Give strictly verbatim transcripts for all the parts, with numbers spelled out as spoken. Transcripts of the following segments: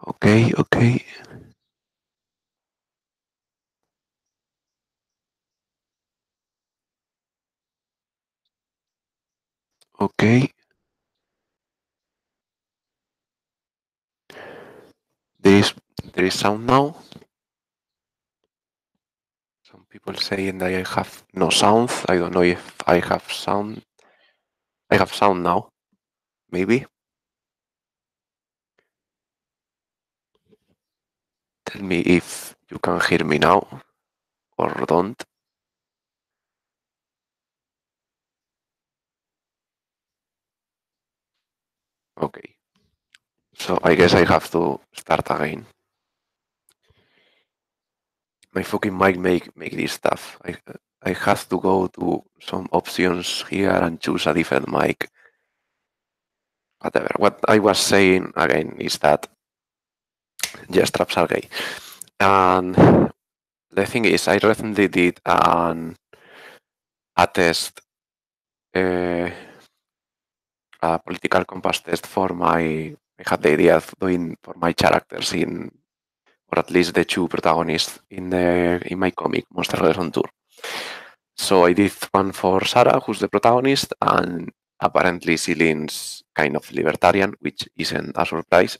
Okay, okay. Okay. There is there is sound now. Some people saying that I have no sound. I don't know if I have sound. I have sound now. Maybe. Tell me if you can hear me now or don't. Okay. So I guess I have to start again. My fucking mic make make this stuff. I I have to go to some options here and choose a different mic. Whatever. What I was saying again is that yes, traps are gay. And the thing is, I recently did an a test, uh, a political compass test for my. I had the idea of doing for my characters in, or at least the two protagonists in the in my comic Monster Riders on Tour. So I did one for Sarah, who's the protagonist, and apparently Celine's kind of libertarian, which isn't a surprise.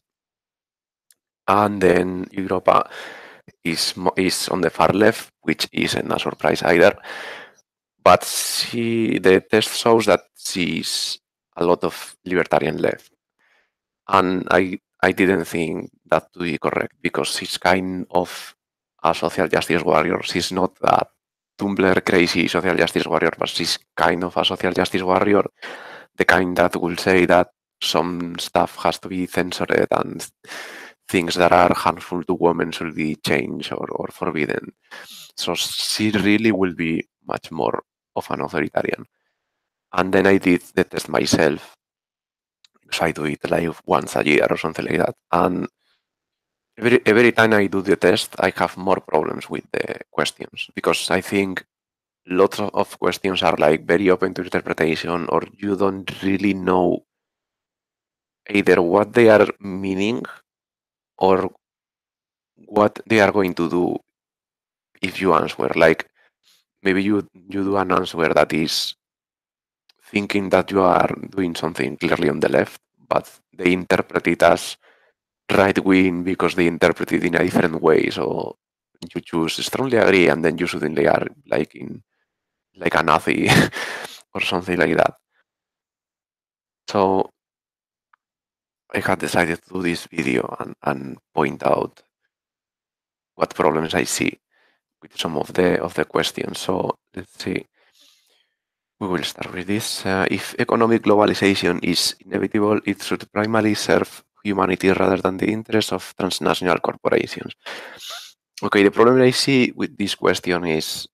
And then Europa is is on the far left, which isn't a surprise either. But she, the test shows that she's a lot of libertarian left, and I I didn't think that to be correct because she's kind of a social justice warrior. She's not a Tumblr crazy social justice warrior, but she's kind of a social justice warrior, the kind that will say that some stuff has to be censored and things that are harmful to women should be changed or, or forbidden. So she really will be much more of an authoritarian. And then I did the test myself. So I do it like once a year or something like that. And every, every time I do the test, I have more problems with the questions because I think lots of questions are like very open to interpretation, or you don't really know either what they are meaning or what they are going to do if you answer. Like maybe you you do an answer that is thinking that you are doing something clearly on the left, but they interpret it as right wing because they interpret it in a different way. So you choose strongly agree, and then you suddenly are like in like a Nazi or something like that. So I had decided to do this video and, and point out what problems I see with some of the of the questions. So let's see. We will start with this. Uh, if economic globalization is inevitable, it should primarily serve humanity rather than the interests of transnational corporations. Okay, the problem I see with this question is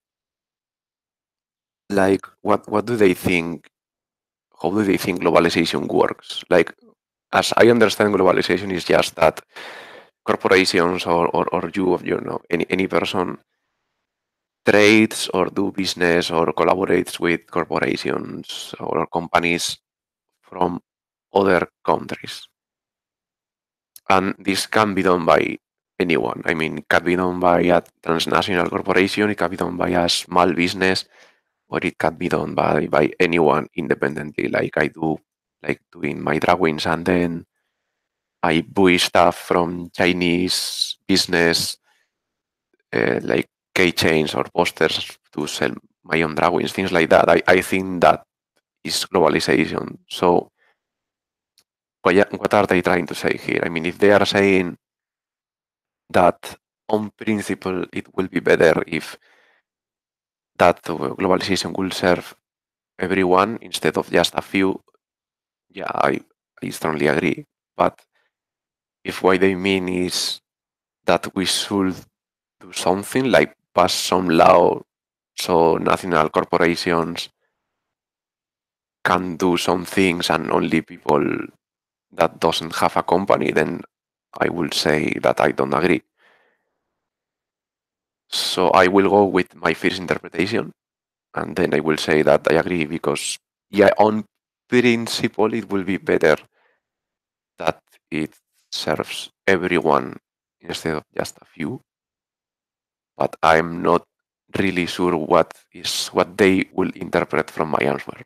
like, what what do they think? How do they think globalization works? Like, as I understand, globalization is just that corporations or, or, or you, you know, any, any person trades or do business or collaborates with corporations or companies from other countries. And this can be done by anyone. I mean, it can be done by a transnational corporation, it can be done by a small business, or it can be done by, by anyone independently, like I do, like doing my drawings, and then I buy stuff from Chinese business, uh, like keychains or posters to sell my own drawings, things like that. I, I think that is globalization. So what, what are they trying to say here? I mean, if they are saying that on principle it will be better if that globalization will serve everyone instead of just a few, yeah, I, I strongly agree. But if what they mean is that we should do something like pass some law so national corporations can do some things and only people that doesn't have a company, then I will say that I don't agree. So I will go with my first interpretation, and then I will say that I agree because, yeah, on principle, it will be better that it serves everyone instead of just a few, but I'm not really sure what is what they will interpret from my answer.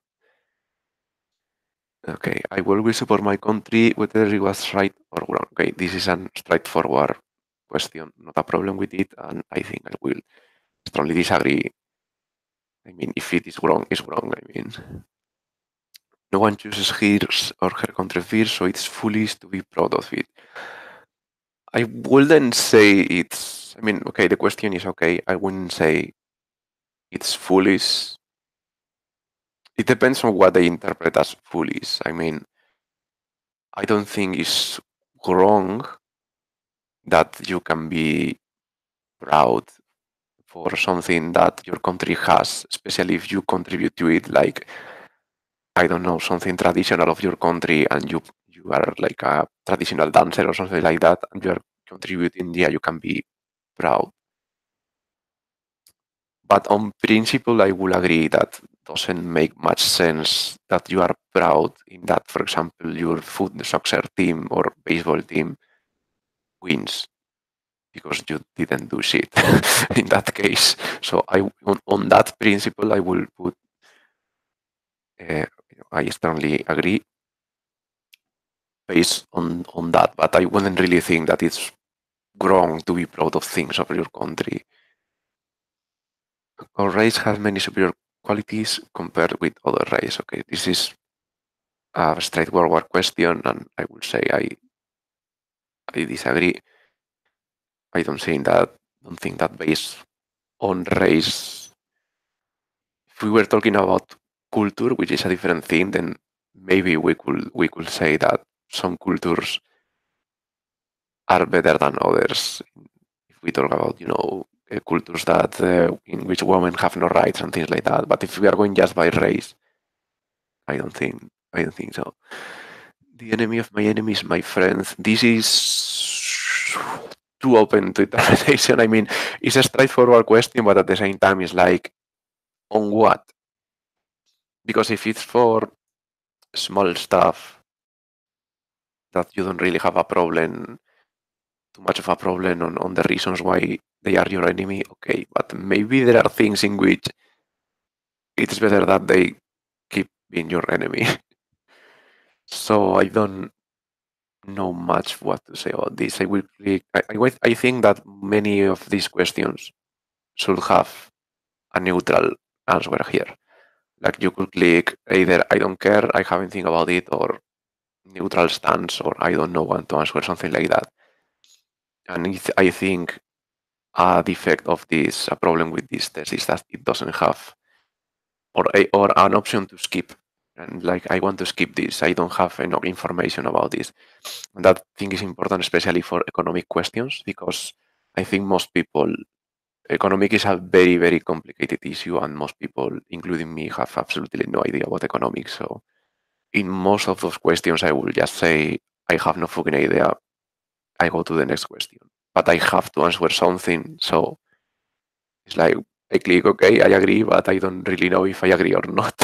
Okay, I will always support my country whether it was right or wrong. Okay, this is a straightforward question, not a problem with it, and I think I will strongly disagree. I mean, if it is wrong, it's wrong. I mean, no one chooses his or her country first, so it's foolish to be proud of it. I wouldn't say it's. I mean, okay, the question is okay. I wouldn't say it's foolish. It depends on what they interpret as foolish. I mean, I don't think it's wrong that you can be proud for something that your country has, especially if you contribute to it, like, I don't know, something traditional of your country, and you you are like a traditional dancer or something like that, and you are contributing, yeah, you can be proud. But on principle, I will agree that doesn't make much sense that you are proud in that, for example, your foot soccer team or baseball team wins because you didn't do shit in that case. So I on, on that principle, I will put. Uh, I strongly agree based on on that, but I wouldn't really think that it's wrong to be proud of things of your country. Our race has many superior qualities compared with other race. Okay, this is a straightforward question, and I will say I I disagree. I don't think that don't think that based on race. If we were talking about culture, which is a different thing, then maybe we could we could say that some cultures are better than others. If we talk about, you know, uh, cultures that uh, in which women have no rights and things like that. But if we are going just by race, I don't think I don't think so. The enemy of my enemy is my friend. This is too open to interpretation. I mean, it's a straightforward question, but at the same time, it's like, on what? Because if it's for small stuff that you don't really have a problem, too much of a problem on, on the reasons why they are your enemy, okay. But maybe there are things in which it's better that they keep being your enemy. So I don't know much what to say about this. I will click. I, I, wait- I think that many of these questions should have a neutral answer here. Like you could click either I don't care, I haven't think about it, or neutral stance, or I don't know what to answer, something like that. And it, I think a defect of this, a problem with this test is that it doesn't have or a, or an option to skip. And like I want to skip this, I don't have enough information about this. And that thing is important, especially for economic questions, because I think most people, economic is a very very complicated issue, and most people, including me, have absolutely no idea about economics. So in most of those questions, I will just say I have no fucking idea. I go to the next question, but I have to answer something. So it's like I click okay, I agree, but I don't really know if I agree or not.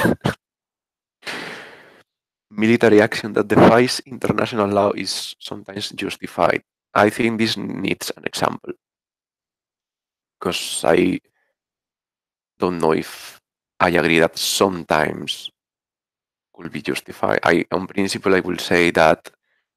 Military action that defies international law is sometimes justified. I think this needs an example because I don't know if I agree that sometimes could be justified. I, on principle, I will say that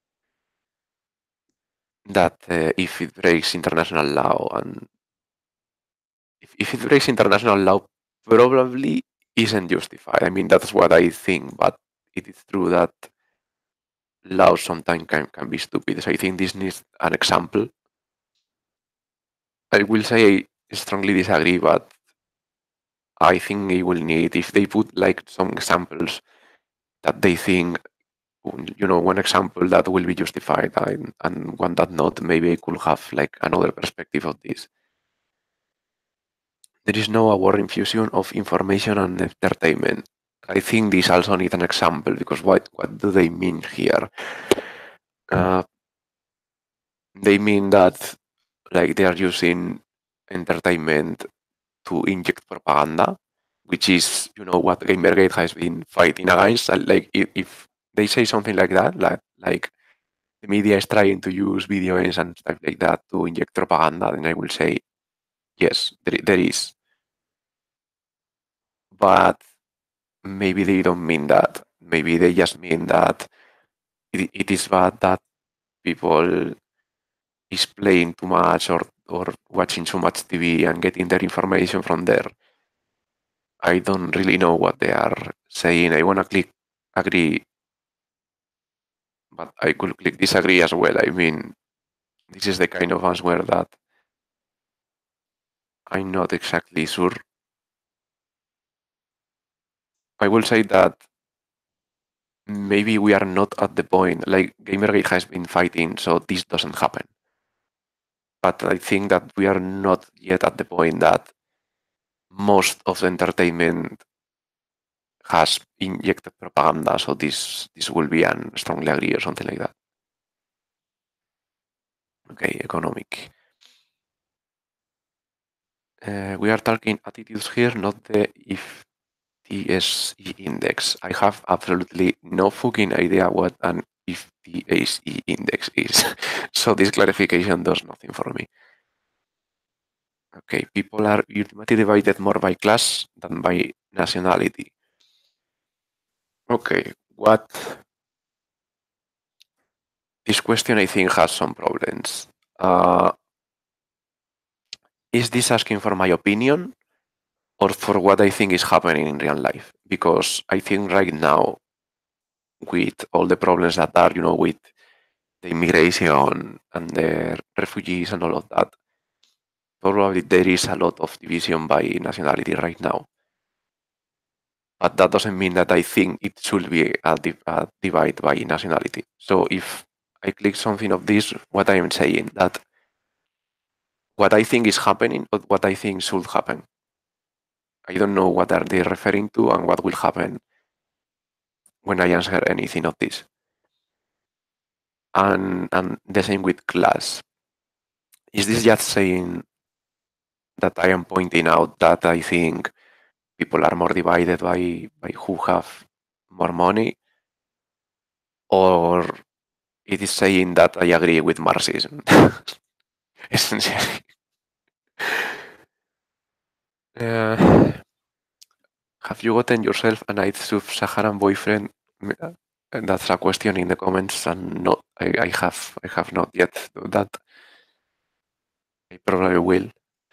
that uh, if it breaks international law, and if, if it breaks international law, probably isn't justified. I mean, that's what I think, but it is true that laws sometimes can, can be stupid. So I think this needs an example. I will say I strongly disagree, but I think they will need, if they put like some examples that they think, you know, one example that will be justified, and, and one that not, maybe I could have like another perspective of this. There is no award infusion of information and entertainment. I think this also needs an example, because what, what do they mean here? Uh, they mean that like they are using entertainment to inject propaganda, which is, you know, what Gamergate has been fighting against. And like if, if they say something like that, like like the media is trying to use video games and stuff like that to inject propaganda, then I will say, yes, there, there is. But maybe they don't mean that. Maybe they just mean that it, it is bad that people is playing too much or, or watching too much T V and getting their information from there. I don't really know what they are saying. I want to click agree, but I could click disagree as well. I mean, this is the kind of answer that I'm not exactly sure. I will say that maybe we are not at the point, like Gamergate has been fighting, so this doesn't happen. But I think that we are not yet at the point that most of the entertainment has injected propaganda, so this this will be an strongly agree or something like that. Okay, economic. Uh, we are talking attitudes here, not the if T S E index. I have absolutely no fucking idea what an if T S E index is. So this clarification does nothing for me. Okay, people are ultimately divided more by class than by nationality. Okay, what? This question I think has some problems. Uh, is this asking for my opinion or for what I think is happening in real life? Because I think right now, with all the problems that are, you know, with the immigration and the refugees and all of that, probably there is a lot of division by nationality right now. But that doesn't mean that I think it should be a, div- a divide by nationality. So if I click something of this, what I am saying that what I think is happening or what I think should happen. I don't know what are they referring to and what will happen when I answer anything of this. And and the same with class. Is this just saying that I am pointing out that I think people are more divided by, by who have more money? Or it is saying that I agree with Marxism? Essentially. Uh, have you gotten yourself a nice sub-Saharan boyfriend? Uh, That's a question in the comments, and not I, I have I have not yet done that. I probably will.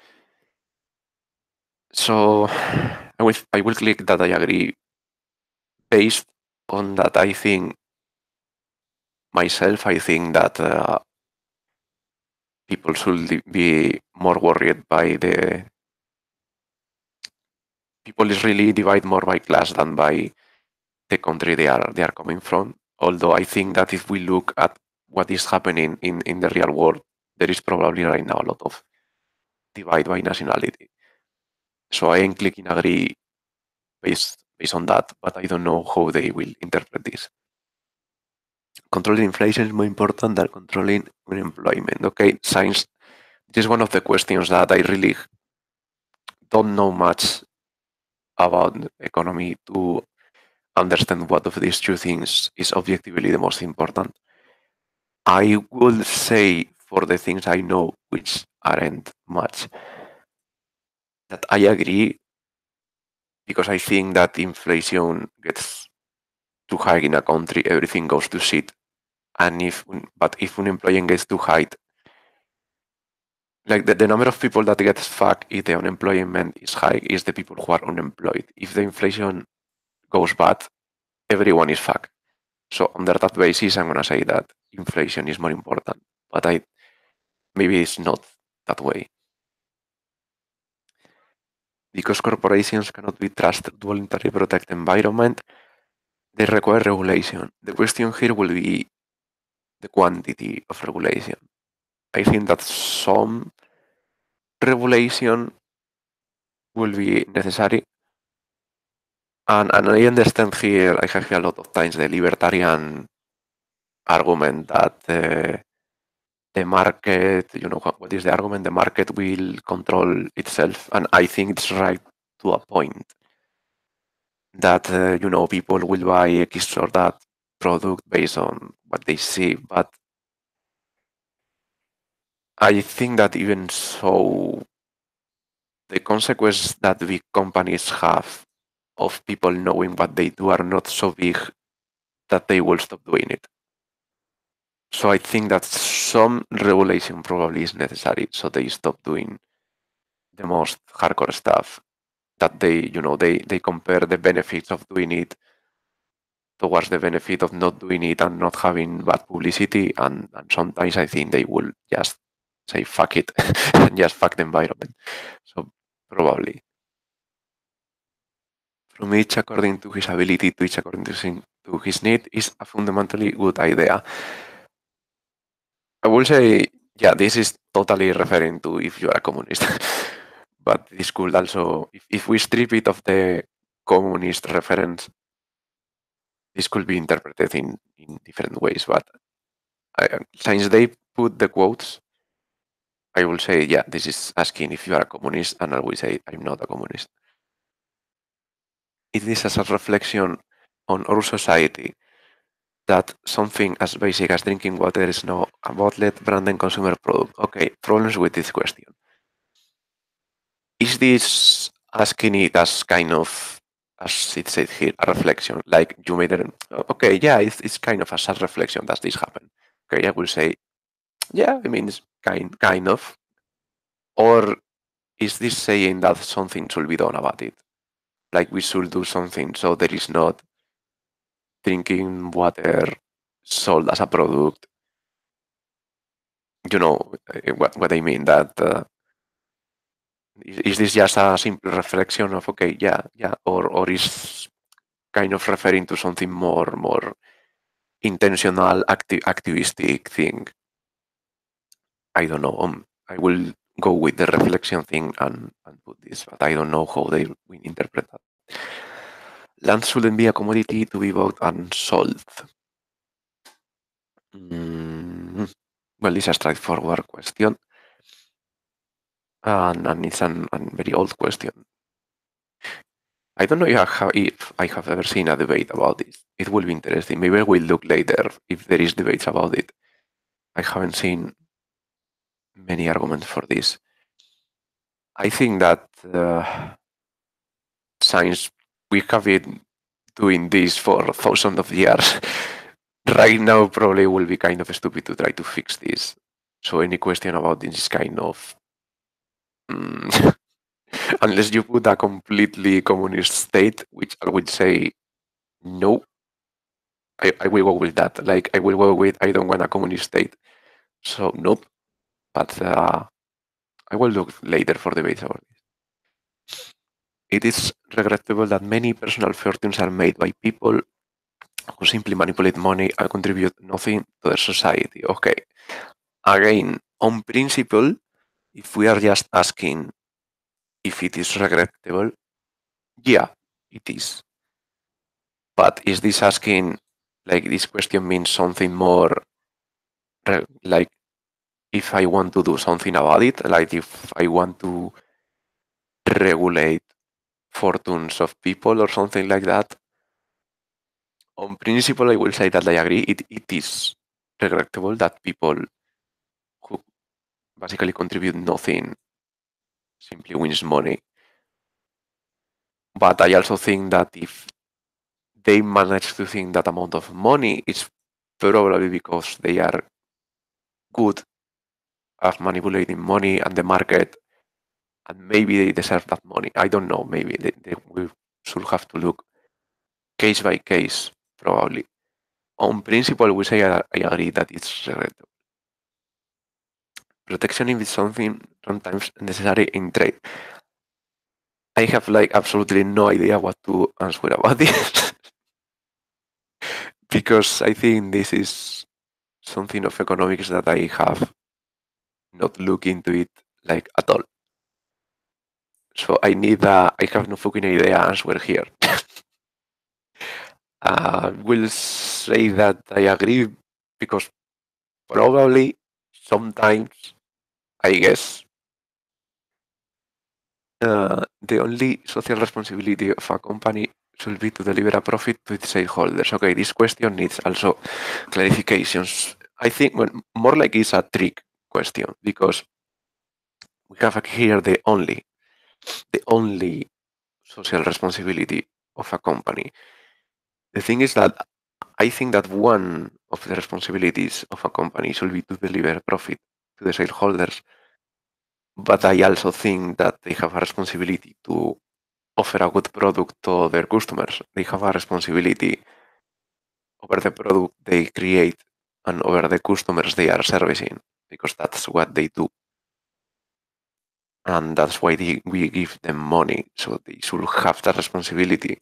So I will I will click that I agree based on that. I think myself. I think that uh, people should be more worried by the people is really divide more by class than by the country they are they are coming from. Although I think that if we look at what is happening in, in the real world, there is probably right now a lot of divide by nationality. So I am clicking agree based based on that, but I don't know how they will interpret this. Controlling inflation is more important than controlling unemployment. Okay, science. This is one of the questions that I really don't know much about economy to understand what of these two things is objectively the most important. I will say for the things I know, which aren't much, that I agree because I think that inflation gets too high in a country, everything goes to shit. And if but if unemployment gets too high, like the, the number of people that gets fucked if the unemployment is high is the people who are unemployed. If the inflation goes bad, everyone is fucked. So under that basis, I'm gonna say that inflation is more important. But I maybe it's not that way. Because corporations cannot be trusted to voluntarily protect environment, they require regulation. The question here will be the quantity of regulation. I think that some regulation will be necessary. And, and I understand here, I have here a lot of times the libertarian argument that uh, the market, you know, what is the argument? The market will control itself. And I think it's right to a point that, uh, you know, people will buy X or that product based on what they see. But I think that even so, the consequence that big companies have of people knowing what they do are not so big that they will stop doing it. So I think that some regulation probably is necessary, so they stop doing the most hardcore stuff. That they, you know, they they compare the benefits of doing it towards the benefit of not doing it and not having bad publicity. And, and sometimes I think they will just say fuck it and just fuck the environment. So probably. From each according to his ability to each according to his, to his need is a fundamentally good idea. I will say, yeah, this is totally referring to if you are a communist. But this could also, if, if we strip it of the communist reference, this could be interpreted in, in different ways. But I, since they put the quotes, I will say, yeah, this is asking if you are a communist, and I will say, I'm not a communist. It is as a reflection on our society that something as basic as drinking water is now a bottled branded consumer product. Okay, problems with this question. Is this asking it as kind of, as it said here, a reflection? Like you made it, okay, yeah, it's, it's kind of a sad reflection that this happened. Okay, I will say, yeah, I mean, it's kind, kind of. Or is this saying that something should be done about it? Like we should do something so there is not drinking water sold as a product. You know what, what I mean? That uh, is, is this just a simple reflection of okay, yeah, yeah, or or is kind of referring to something more more intentional, acti- activistic thing? I don't know. Um, I will go with the reflection thing and, and put this, but I don't know how they will interpret that. Land shouldn't be a commodity to be bought and sold. Mm, well, it's a straightforward question, and, and it's an, a very old question. I don't know if I, have, if I have ever seen a debate about this. It will be interesting. Maybe we'll look later if there is debates about it. I haven't seen many arguments for this. I think that uh, science, we have been doing this for thousands of years. Right now, probably will be kind of stupid to try to fix this. So any question about this is kind of, mm, unless you put a completely communist state, which I would say no. I, I will go with that. Like I will go with I don't want a communist state. So nope. But uh, I will look later for debates about this. It is regrettable that many personal fortunes are made by people who simply manipulate money and contribute nothing to their society. Okay. Again, on principle, if we are just asking if it is regrettable, yeah, it is. But is this asking, like, this question means something more, like, if I want to do something about it, like if I want to regulate fortunes of people or something like that? On principle, I will say that I agree. It, it is regrettable that people who basically contribute nothing simply wins money. But I also think that if they manage to think that amount of money, it's probably because they are good at manipulating money and the market, and maybe they deserve that money. I don't know. Maybe they, they we should have to look case by case, probably. On principle, we say I, I agree that it's regrettable. Protection is something sometimes necessary in trade. I have like absolutely no idea what to answer about this because I think this is something of economics that I have not looked into it like at all. So I need a, I have no fucking idea answer here. I will say that I agree because probably sometimes, I guess, uh, the only social responsibility of a company should be to deliver a profit to its shareholders. Okay, this question needs also clarifications. I think well, more like it's a trick question, because we have here the only, the only social responsibility of a company. The thing is that I think that one of the responsibilities of a company should be to deliver profit to the shareholders, but I also think that they have a responsibility to offer a good product to their customers. They have a responsibility over the product they create and over the customers they are servicing, because that's what they do. And that's why they, we give them money, so they should have that responsibility.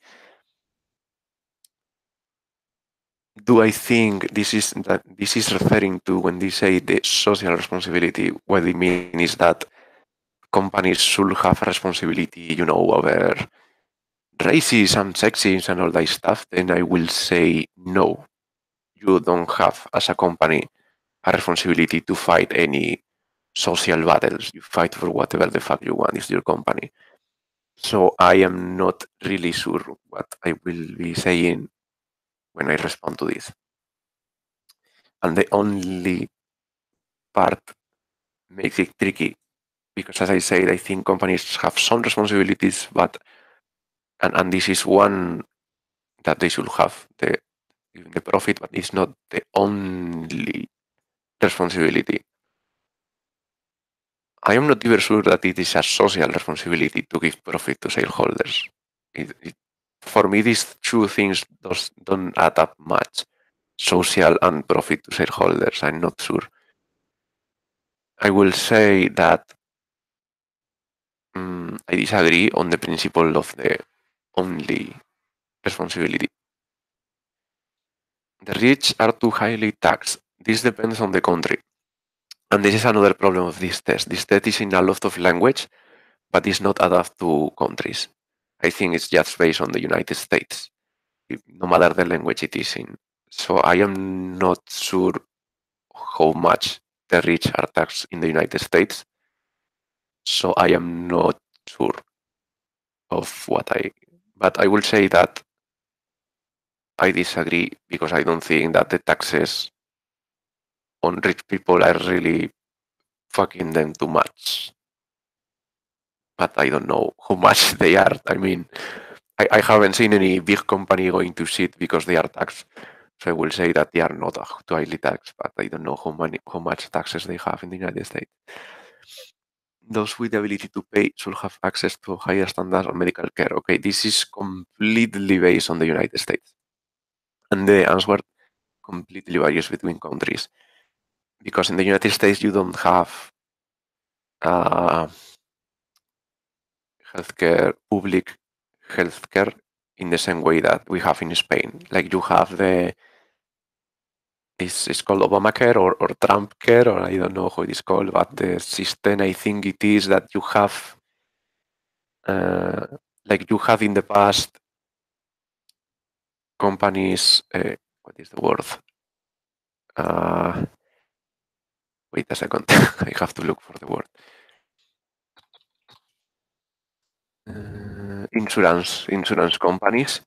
Do I think this is that this is referring to when they say the social responsibility? What they mean is that companies should have a responsibility, you know, over racism, sexism, and all that stuff. Then I will say no. You don't have, as a company, a responsibility to fight any social battles. You fight for whatever the fuck you want. It's your company. So I am not really sure what I will be saying when I respond to this. And the only part makes it tricky because, as I said, I think companies have some responsibilities, but and, and this is one that they should have the the profit, but it's not the only responsibility. I am not even sure that it is a social responsibility to give profit to shareholders. It, it, for me, these two things does, don't add up much. Social and profit to shareholders, I'm not sure. I will say that um, I disagree on the principle of the only responsibility. The rich are too highly taxed. This depends on the country. And this is another problem of this test. This test is in a lot of language, but it's not adapted to countries. I think it's just based on the United States, no matter the language it is in. So I am not sure how much the rich are taxed in the United States. So I am not sure of what I, but I will say that I disagree because I don't think that the taxes on rich people are really fucking them too much. But I don't know how much they are. I mean, I, I haven't seen any big company going to shit because they are taxed. So I will say that they are not too highly taxed, but I don't know how many how much taxes they have in the United States. Those with the ability to pay should have access to higher standards of medical care. Okay, this is completely based on the United States. And the answer completely varies between countries. Because in the United States, you don't have uh, healthcare, public healthcare in the same way that we have in Spain. Like you have the, it's, it's called Obamacare or, or Trump Care, or I don't know how it is called, but the system, I think it is that you have, uh, like you have in the past, companies, uh, what is the word? Uh, wait a second, I have to look for the word. Uh, insurance, insurance companies.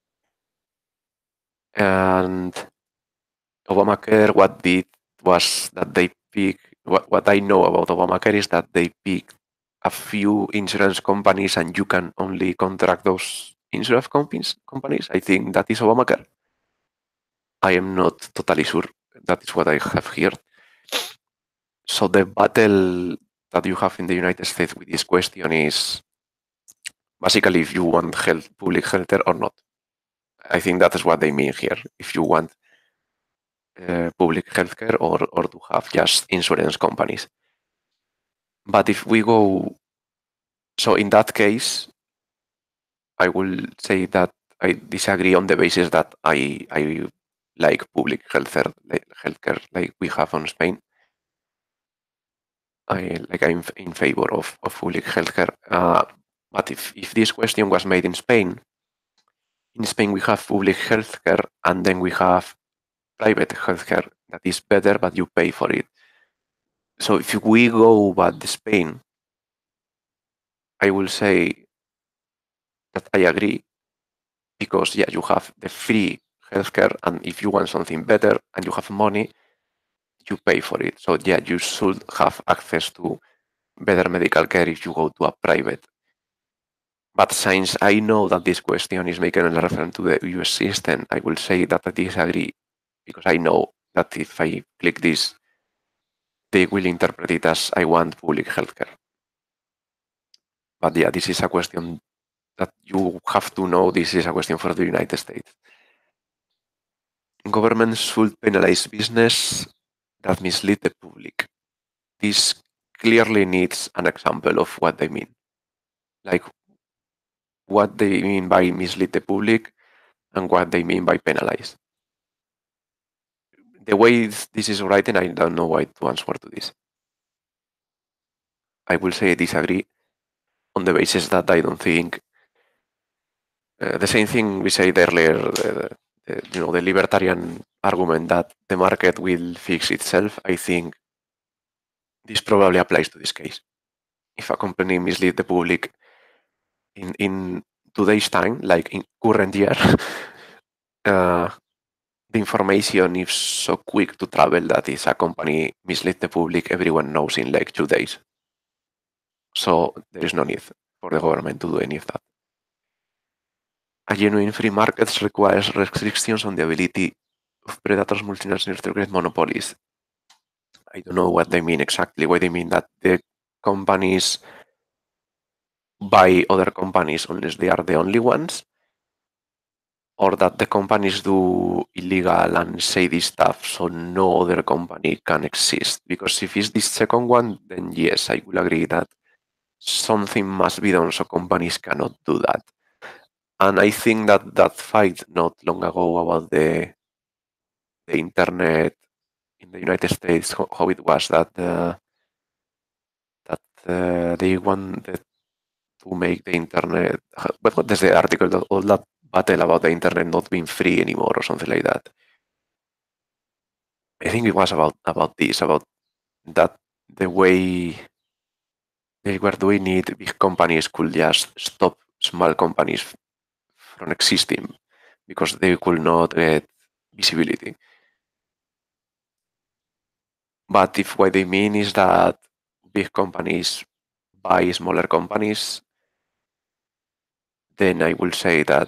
And Obamacare, what did was that they picked, what, what I know about Obamacare is that they picked a few insurance companies and you can only contract those insurance companies. companies. I think that is Obamacare. I am not totally sure. That is what I have heard. So the battle that you have in the United States with this question is basically if you want health, public healthcare or not. I think that is what they mean here. If you want uh, public healthcare or, or to have just insurance companies. But if we go, so in that case, I will say that I disagree on the basis that I I like public healthcare, like healthcare like we have on Spain. I like I'm in favor of, of public healthcare. Uh, but if, if this question was made in Spain, in Spain we have public healthcare and then we have private healthcare that is better, but you pay for it. So if we go back to Spain, I will say that I agree because yeah, you have the free healthcare, and if you want something better and you have money, you pay for it. So yeah, you should have access to better medical care if you go to a private. But since I know that this question is making a reference to the U S system, I will say that I disagree because I know that if I click this, they will interpret it as I want public healthcare. But yeah, this is a question that you have to know. This is a question for the United States. Governments should penalize business that mislead the public. This clearly needs an example of what they mean. Like what they mean by mislead the public and what they mean by penalize. The way this is written, I don't know why to answer to this. I will say I disagree on the basis that I don't think uh, the same thing we said earlier, the, the, you know, the libertarian argument that the market will fix itself. I think this probably applies to this case. If a company mislead the public in, in today's time, like in current year, uh, the information is so quick to travel that if a company mislead the public, everyone knows in like two days. So there is no need for the government to do any of that. A genuine free market requires restrictions on the ability of predators, multinationals to create monopolies. I don't know what they mean exactly. What they mean that the companies buy other companies unless they are the only ones, or that the companies do illegal and shady stuff so no other company can exist. Because if it's this second one, then yes, I will agree that something must be done so companies cannot do that. And I think that that fight not long ago about the the internet in the United States, how, how it was that uh, that uh, they wanted to make the internet. But what is the article? That all that battle about the internet not being free anymore or something like that. I think it was about about this, about that the way they were doing it, big companies could just stop small companies from existing because they could not get visibility. But if what they mean is that big companies buy smaller companies, then I will say that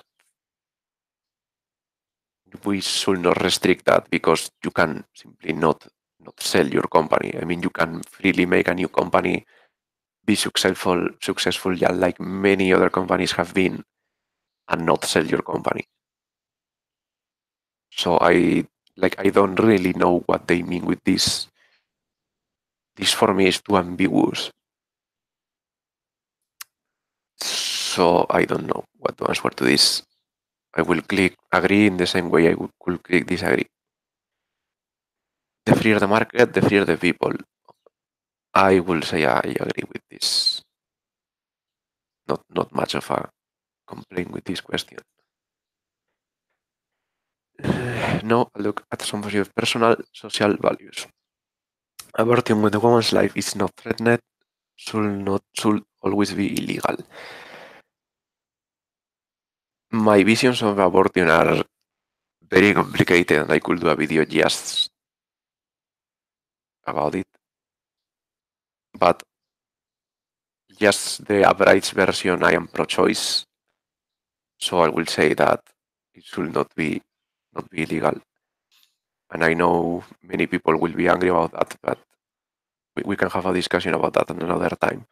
we should not restrict that because you can simply not not sell your company. I mean, you can freely make a new company, be successful, successful, yeah, like many other companies have been, and not sell your company. So I like I don't really know what they mean with this. This for me is too ambiguous. So I don't know what to answer to this. I will click agree in the same way I would, could click disagree. The freer the market, the freer the people. I will say I agree with this. Not not much of a complaint with this question. Now look at some of your personal social values. Abortion when a woman's life is not threatened should not should always be illegal. My visions of abortion are very complicated and I could do a video just about it. But just the average version, I am pro-choice. So I will say that it should not be not be illegal. And I know many people will be angry about that, but we, we can have a discussion about that another time.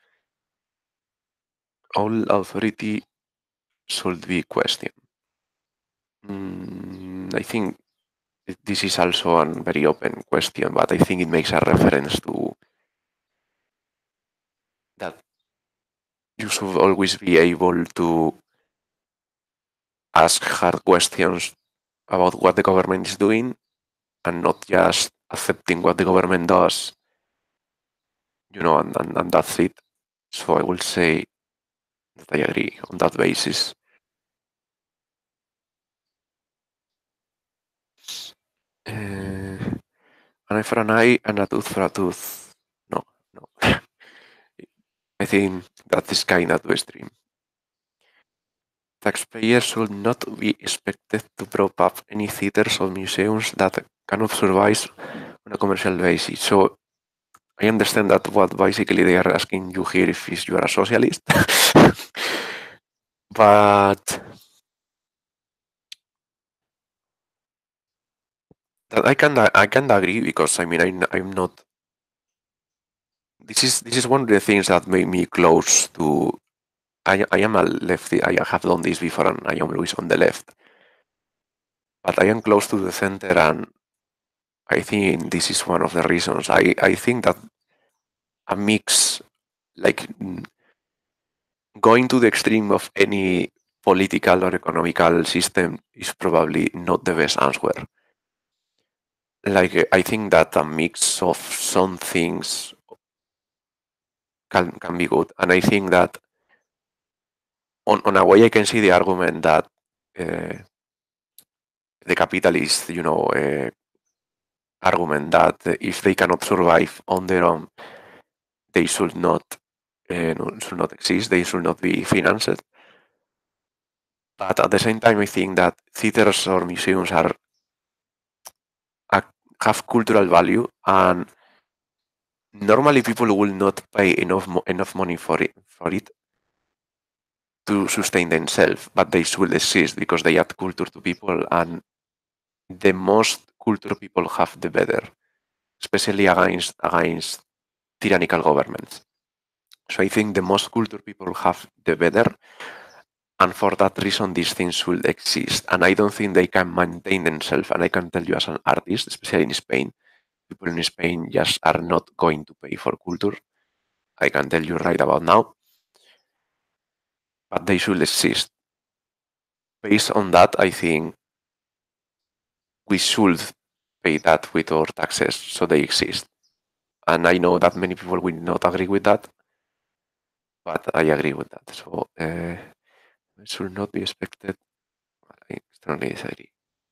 All authority should be questioned. Mm, I think this is also a very open question, but I think it makes a reference to that you should always be able to ask hard questions about what the government is doing and not just accepting what the government does, you know, and, and, and that's it. So I will say that I agree on that basis. Uh, an eye for an eye and a tooth for a tooth. No, no. I think that is kind of too extreme. Taxpayers should not be expected to prop up any theaters or museums that cannot survive on a commercial basis. So I understand that what basically they are asking you here if is you are a socialist, but that I can I can agree because I mean I'm I'm not. This is this is one of the things that made me close to. I I am a lefty. I have done this before, and I am always on the left. But I am close to the center, and I think this is one of the reasons. I I think that a mix, like mm, going to the extreme of any political or economical system, is probably not the best answer. Like I think that a mix of some things can can be good, and I think that on, on a way I can see the argument that uh, the capitalist, you know, uh, argument that if they cannot survive on their own, they should not uh, no, should not exist. They should not be financed. But at the same time, I think that theaters or museums are uh, have cultural value, and normally people will not pay enough mo- enough money for it for it to sustain themselves, but they should exist because they add culture to people, and the most culture people have, the better, especially against against tyrannical governments. So I think the most culture people have, the better, and for that reason, these things should exist. And I don't think they can maintain themselves. And I can tell you, as an artist, especially in Spain, people in Spain just are not going to pay for culture. I can tell you right about now, but they should exist. Based on that, I think we should pay that with our taxes so they exist. And I know that many people will not agree with that, but I agree with that. So uh, it should not be expected. I strongly disagree.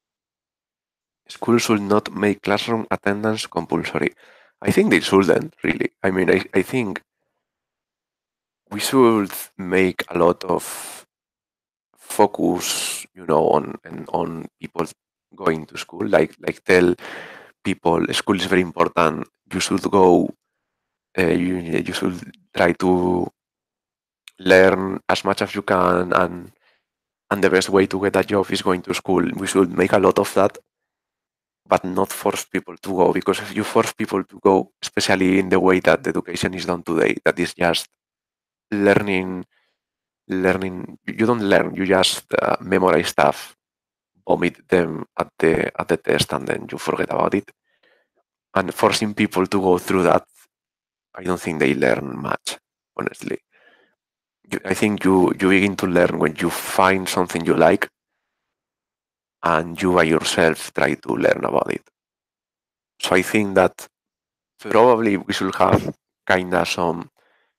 Schools should not make classroom attendance compulsory. I think they shouldn't, really. I mean, I, I think we should make a lot of focus, you know, on and on people going to school. Like like tell people school is very important. You should go. Uh, you you should try to learn as much as you can, and and the best way to get a job is going to school. We should make a lot of that, but not force people to go, because if you force people to go, especially in the way that education is done today, that is just learning, learning. You don't learn. You just uh, memorize stuff, vomit them at the at the test, and then you forget about it. And forcing people to go through that, I don't think they learn much, honestly. You, I think you you begin to learn when you find something you like, and you by yourself try to learn about it. So I think that probably we should have kinda some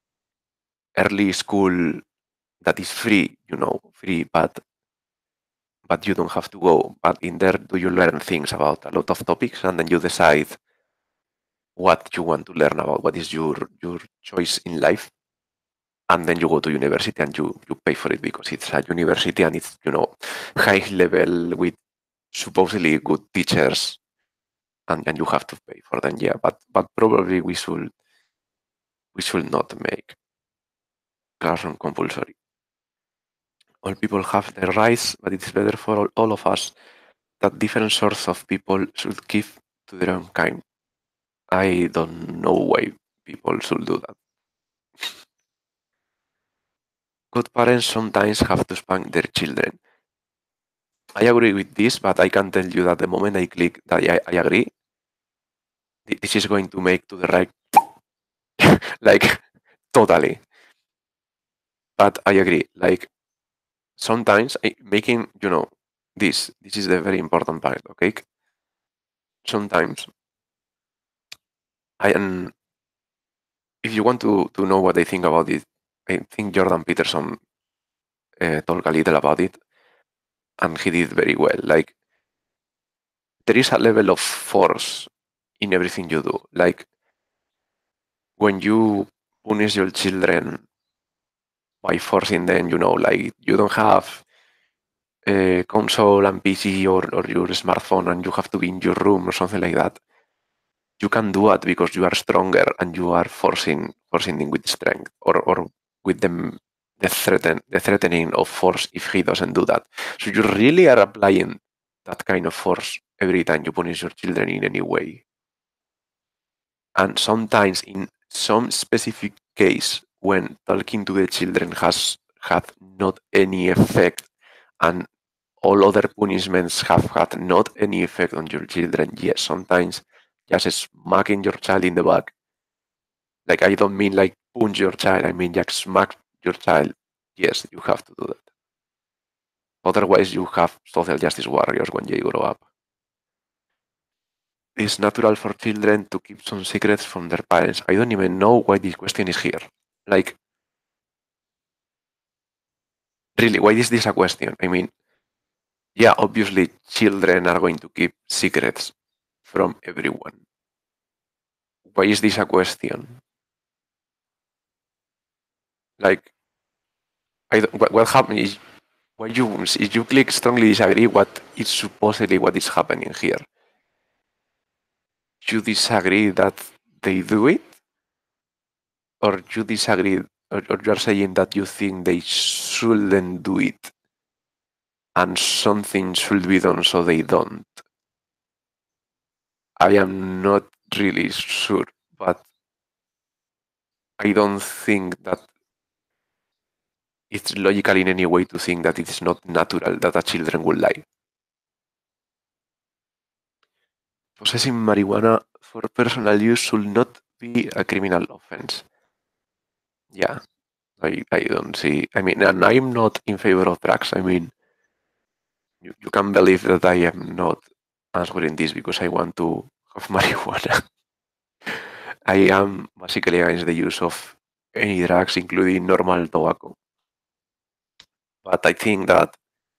early school that is free, you know, free, but but you don't have to go. But in there, do you learn things about a lot of topics, and then you decide what you want to learn about, what is your your choice in life, and then you go to university and you you pay for it because it's a university and it's, you know, high level with supposedly good teachers, and, and you have to pay for them. Yeah, but but probably we should we should not make classroom compulsory. All people have their rights, but it's better for all, all of us that different sorts of people should give to their own kind. I don't know why people should do that. Good parents sometimes have to spank their children. I agree with this, but I can tell you that the moment I click that I, I agree, this is going to make to the right, like totally. But I agree. Like sometimes I, making, you know, this this is the very important part. Okay, sometimes I am. If you want to to know what I think about it, I think Jordan Peterson uh, talked a little about it, and he did very well. Like there is a level of force in everything you do. Like when you punish your children by forcing them, you know, like you don't have a console and P C or, or your smartphone and you have to be in your room or something like that. you can do it because you are stronger and you are forcing forcing him with strength or or with them the threaten the threatening of force if he doesn't do that. So you really are applying that kind of force every time you punish your children in any way. And sometimes in some specific case when talking to the children has had not any effect and all other punishments have had not any effect on your children, yes, sometimes just smacking your child in the back. Like I don't mean like punch your child, I mean just smack your child. Yes, you have to do that. Otherwise you have social justice warriors when you grow up. It's natural for children to keep some secrets from their parents. I don't even know why this question is here. Like, really, why is this a question? I mean, yeah, obviously children are going to keep secrets from everyone. Why is this a question? Like, I don't, what, what happened is, why you, if you click strongly disagree, what is supposedly what is happening here? You disagree that they do it? Or you disagree, or, or you're saying that you think they shouldn't do it and something should be done so they don't? I am not really sure, but I don't think that it's logical in any way to think that it's not natural that a children will lie. Possessing marijuana for personal use should not be a criminal offense. Yeah, I, I don't see. I mean, and I'm not in favor of drugs. I mean, you, you can believe that I am not answering this because I want to have marijuana. I am basically against the use of any drugs, including normal tobacco. But I think that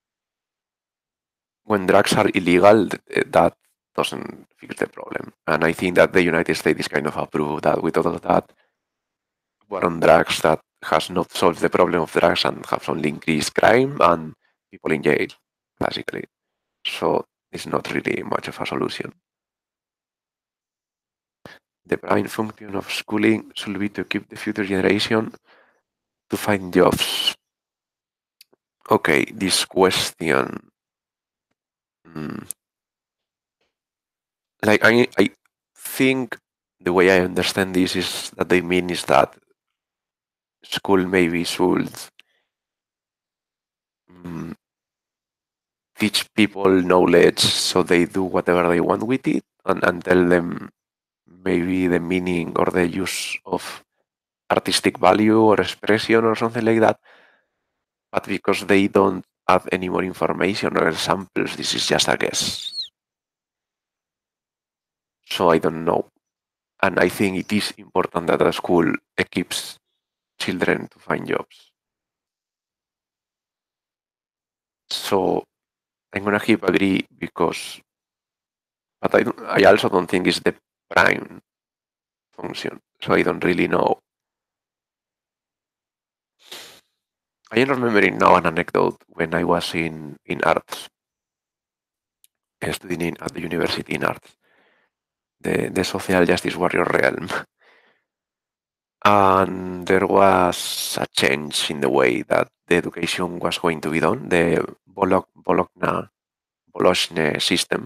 when drugs are illegal, that doesn't fix the problem. And I think that the United States is kind of approved that with all of that war on drugs that has not solved the problem of drugs and has only increased crime and people in jail, basically. So it's not really much of a solution. The prime function of schooling should be to keep the future generation to find jobs. Okay, this question. Mm, like I, I think the way I understand this is that they mean is that school maybe should mm, teach people knowledge so they do whatever they want with it and, and tell them maybe the meaning or the use of artistic value or expression or something like that. But because they don't have any more information or examples, this is just a guess. So I don't know. And I think it is important that a school equips children to find jobs. So I'm gonna keep agree because, but I, don't, I also don't think it's the prime function. So I don't really know. I am remembering now an anecdote when I was in, in arts, studying at the university in arts, the, the social justice warrior realm. And there was a change in the way that the education was going to be done, the Bolog, Bologna, Bologna system.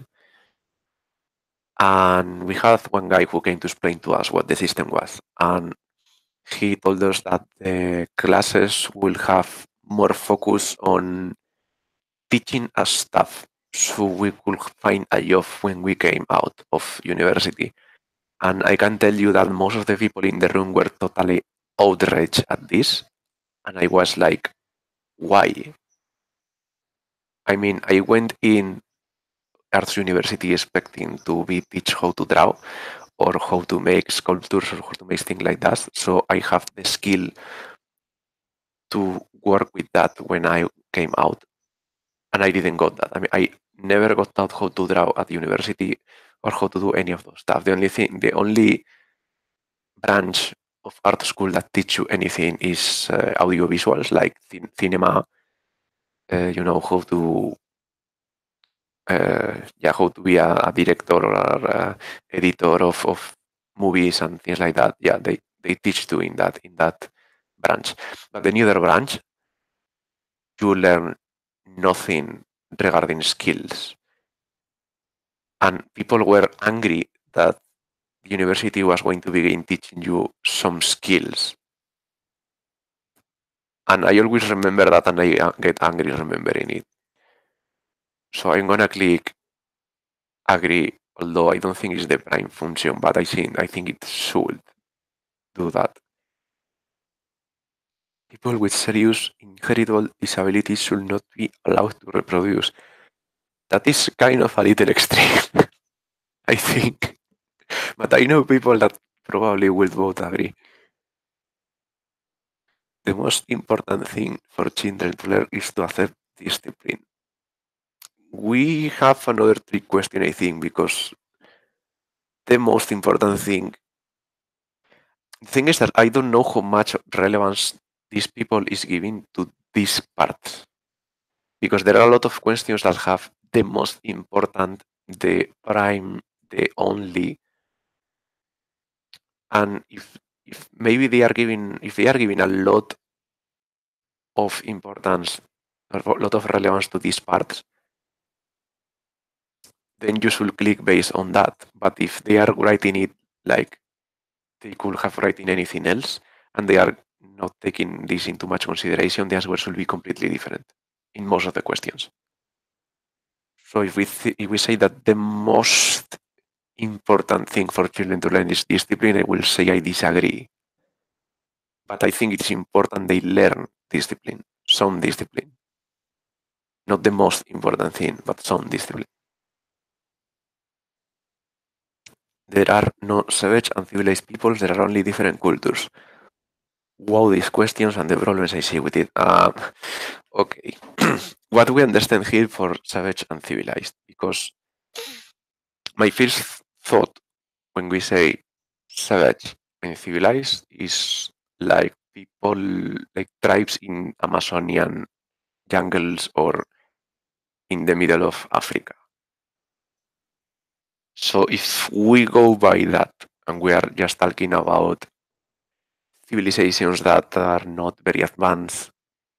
And we had one guy who came to explain to us what the system was. And he told us that the classes will have more focus on teaching us stuff so we could find a job when we came out of university. And I can tell you that most of the people in the room were totally outraged at this. And I was like, why? I mean, I went in arts university expecting to be teach how to draw or how to make sculptures or how to make things like that. So I have the skill to work with that when I came out. And I didn't got that. I mean, I never got taught how to draw at university or how to do any of those stuff. The only thing, the only branch of art school that teach you anything is uh, audiovisuals, like cin- cinema. Uh, you know how to uh, yeah, how to be a, a director or a editor of, of movies and things like that. Yeah, they, they teach you in that in that branch. But the other branch, you learn nothing regarding skills. And people were angry that the university was going to begin teaching you some skills. And I always remember that and I uh, get angry remembering it. So I'm gonna click agree, although I don't think it's the prime function, but I think I think it should do that. People with serious inheritable disabilities should not be allowed to reproduce. That is kind of a little extreme, I think. But I know people that probably will both agree. The most important thing for children to learn is to accept discipline. We have another trick question, I think, because the most important thing, the thing is that I don't know how much relevance these people is giving to these parts. Because there are a lot of questions that have the most important, the prime, the only, and if if maybe they are giving if they are giving a lot of importance, a lot of relevance to these parts, then you should click based on that. But if they are writing it like they could have written anything else, and they are not taking this into much consideration, the answer should be completely different in most of the questions. So if we th- if we say that the most important thing for children to learn is discipline, I will say I disagree. But I think it's important they learn discipline, some discipline. Not the most important thing, but some discipline. There are no savage and civilized peoples, there are only different cultures. Wow, these questions and the problems I see with it. Uh, okay. What we understand here for savage and civilized? Because my first thought when we say savage and civilized is like people, like tribes in Amazonian jungles or in the middle of Africa. So if we go by that and we are just talking about civilizations that are not very advanced,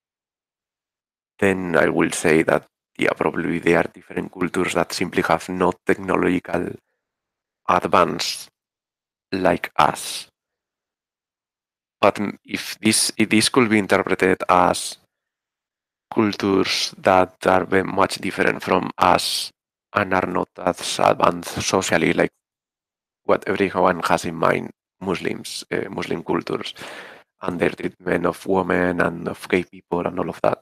then I will say that yeah, probably they are different cultures that simply have not technological advance like us. But if this if this could be interpreted as cultures that are very much different from us and are not as advanced socially, like what everyone has in mind, Muslims, uh, Muslim cultures, and their treatment of women and of gay people and all of that.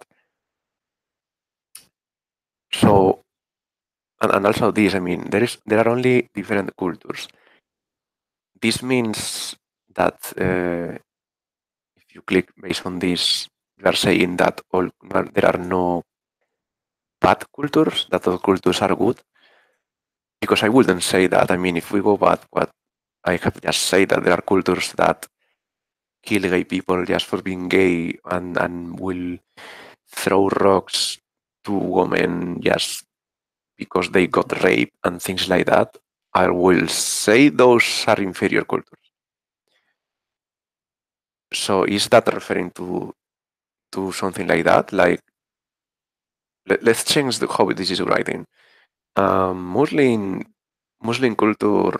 So, and, and also this, I mean, there is there are only different cultures. This means that uh, if you click based on this, you are saying that all there are no bad cultures, that all cultures are good. Because I wouldn't say that. I mean, if we go back, what I have just said that there are cultures that kill gay people just for being gay and, and will throw rocks to women just because they got raped and things like that, I will say those are inferior cultures. So is that referring to to something like that? Like let, let's change the how this is writing. Um, Muslim Muslim culture,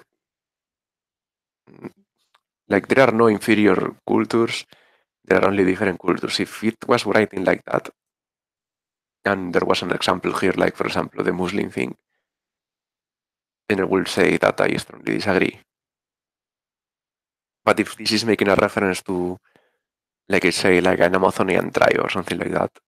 like there are no inferior cultures, there are only different cultures. If it was writing like that, and there was an example here, like for example the Muslim thing, then I will say that I strongly disagree. But if this is making a reference to, like I say, like an Amazonian tribe or something like that,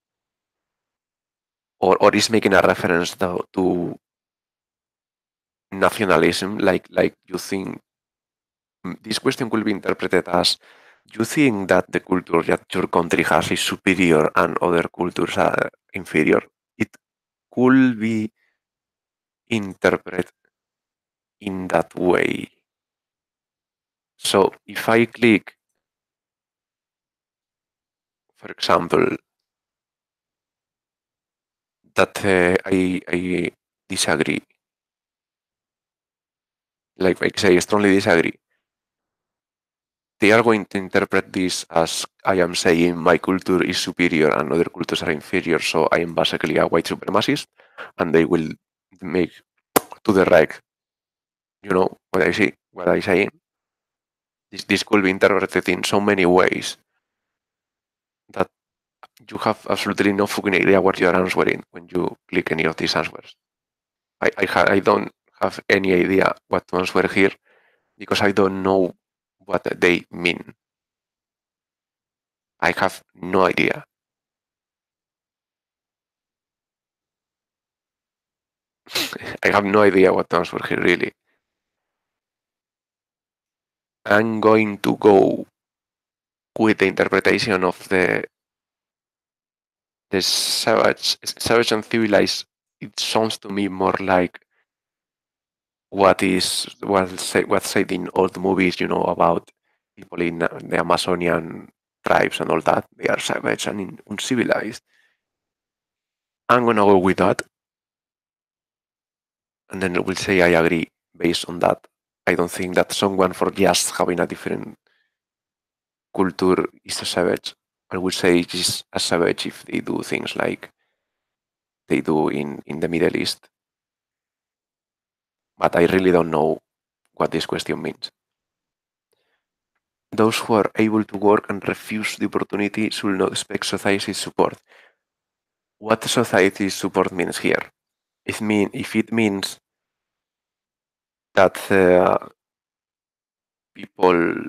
or or is making a reference to, to nationalism, like like you think this question could be interpreted as you think that the culture that your country has is superior and other cultures are inferior. It could be interpreted in that way. So if I click, for example, that uh, I, I disagree. Like I say, strongly disagree. They are going to interpret this as I am saying my culture is superior and other cultures are inferior, so I am basically a white supremacist, and they will make to the right. You know what I see, what I say. This this could be interpreted in so many ways that you have absolutely no fucking idea what you are answering when you click any of these answers. I I, ha- I don't have any idea what to answer here because I don't know what they mean. I have no idea. I have no idea what to answer here, really. I'm going to go with the interpretation of the the savage, savage and civilized. It sounds to me more like what is what say, what's said in old movies, you know, about people in uh, the Amazonian tribes and all that. They are savage and in, uncivilized. I'm gonna go with that, and then I will say I agree based on that. I don't think that someone for just having a different culture is a savage. I would say it is a savage if they do things like they do in, in the Middle East. But I really don't know what this question means. Those who are able to work and refuse the opportunity should not expect society support. What society support means here? It mean if it means that uh, people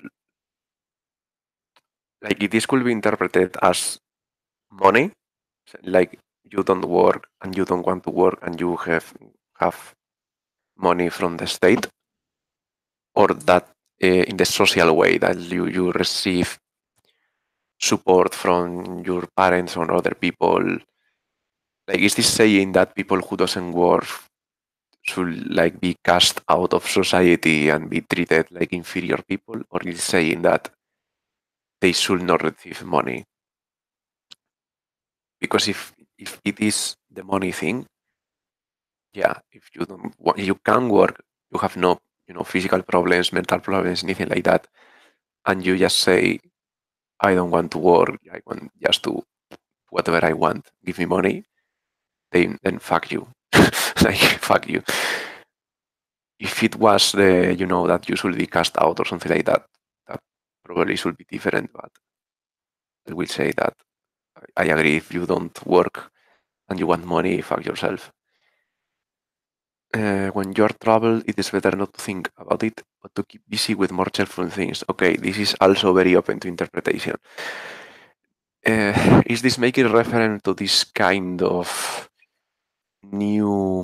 like this could be interpreted as money, like you don't work and you don't want to work and you have have money from the state, or that uh, in the social way that you, you receive support from your parents or other people. Like, is this saying that people who doesn't work should like be cast out of society and be treated like inferior people, or is it saying that they should not receive money? Because if if it is the money thing, yeah, if you don't wa- you can work, you have no you know physical problems, mental problems, anything like that, and you just say I don't want to work, I want just to whatever I want, give me money, then then fuck you, like fuck you. If it was the you know that you should be cast out or something like that, that probably should be different. But I will say that I agree. If you don't work and you want money, fuck yourself. Uh, when you're troubled, it is better not to think about it, but to keep busy with more cheerful things. Okay, this is also very open to interpretation. Uh, is this making reference to this kind of new,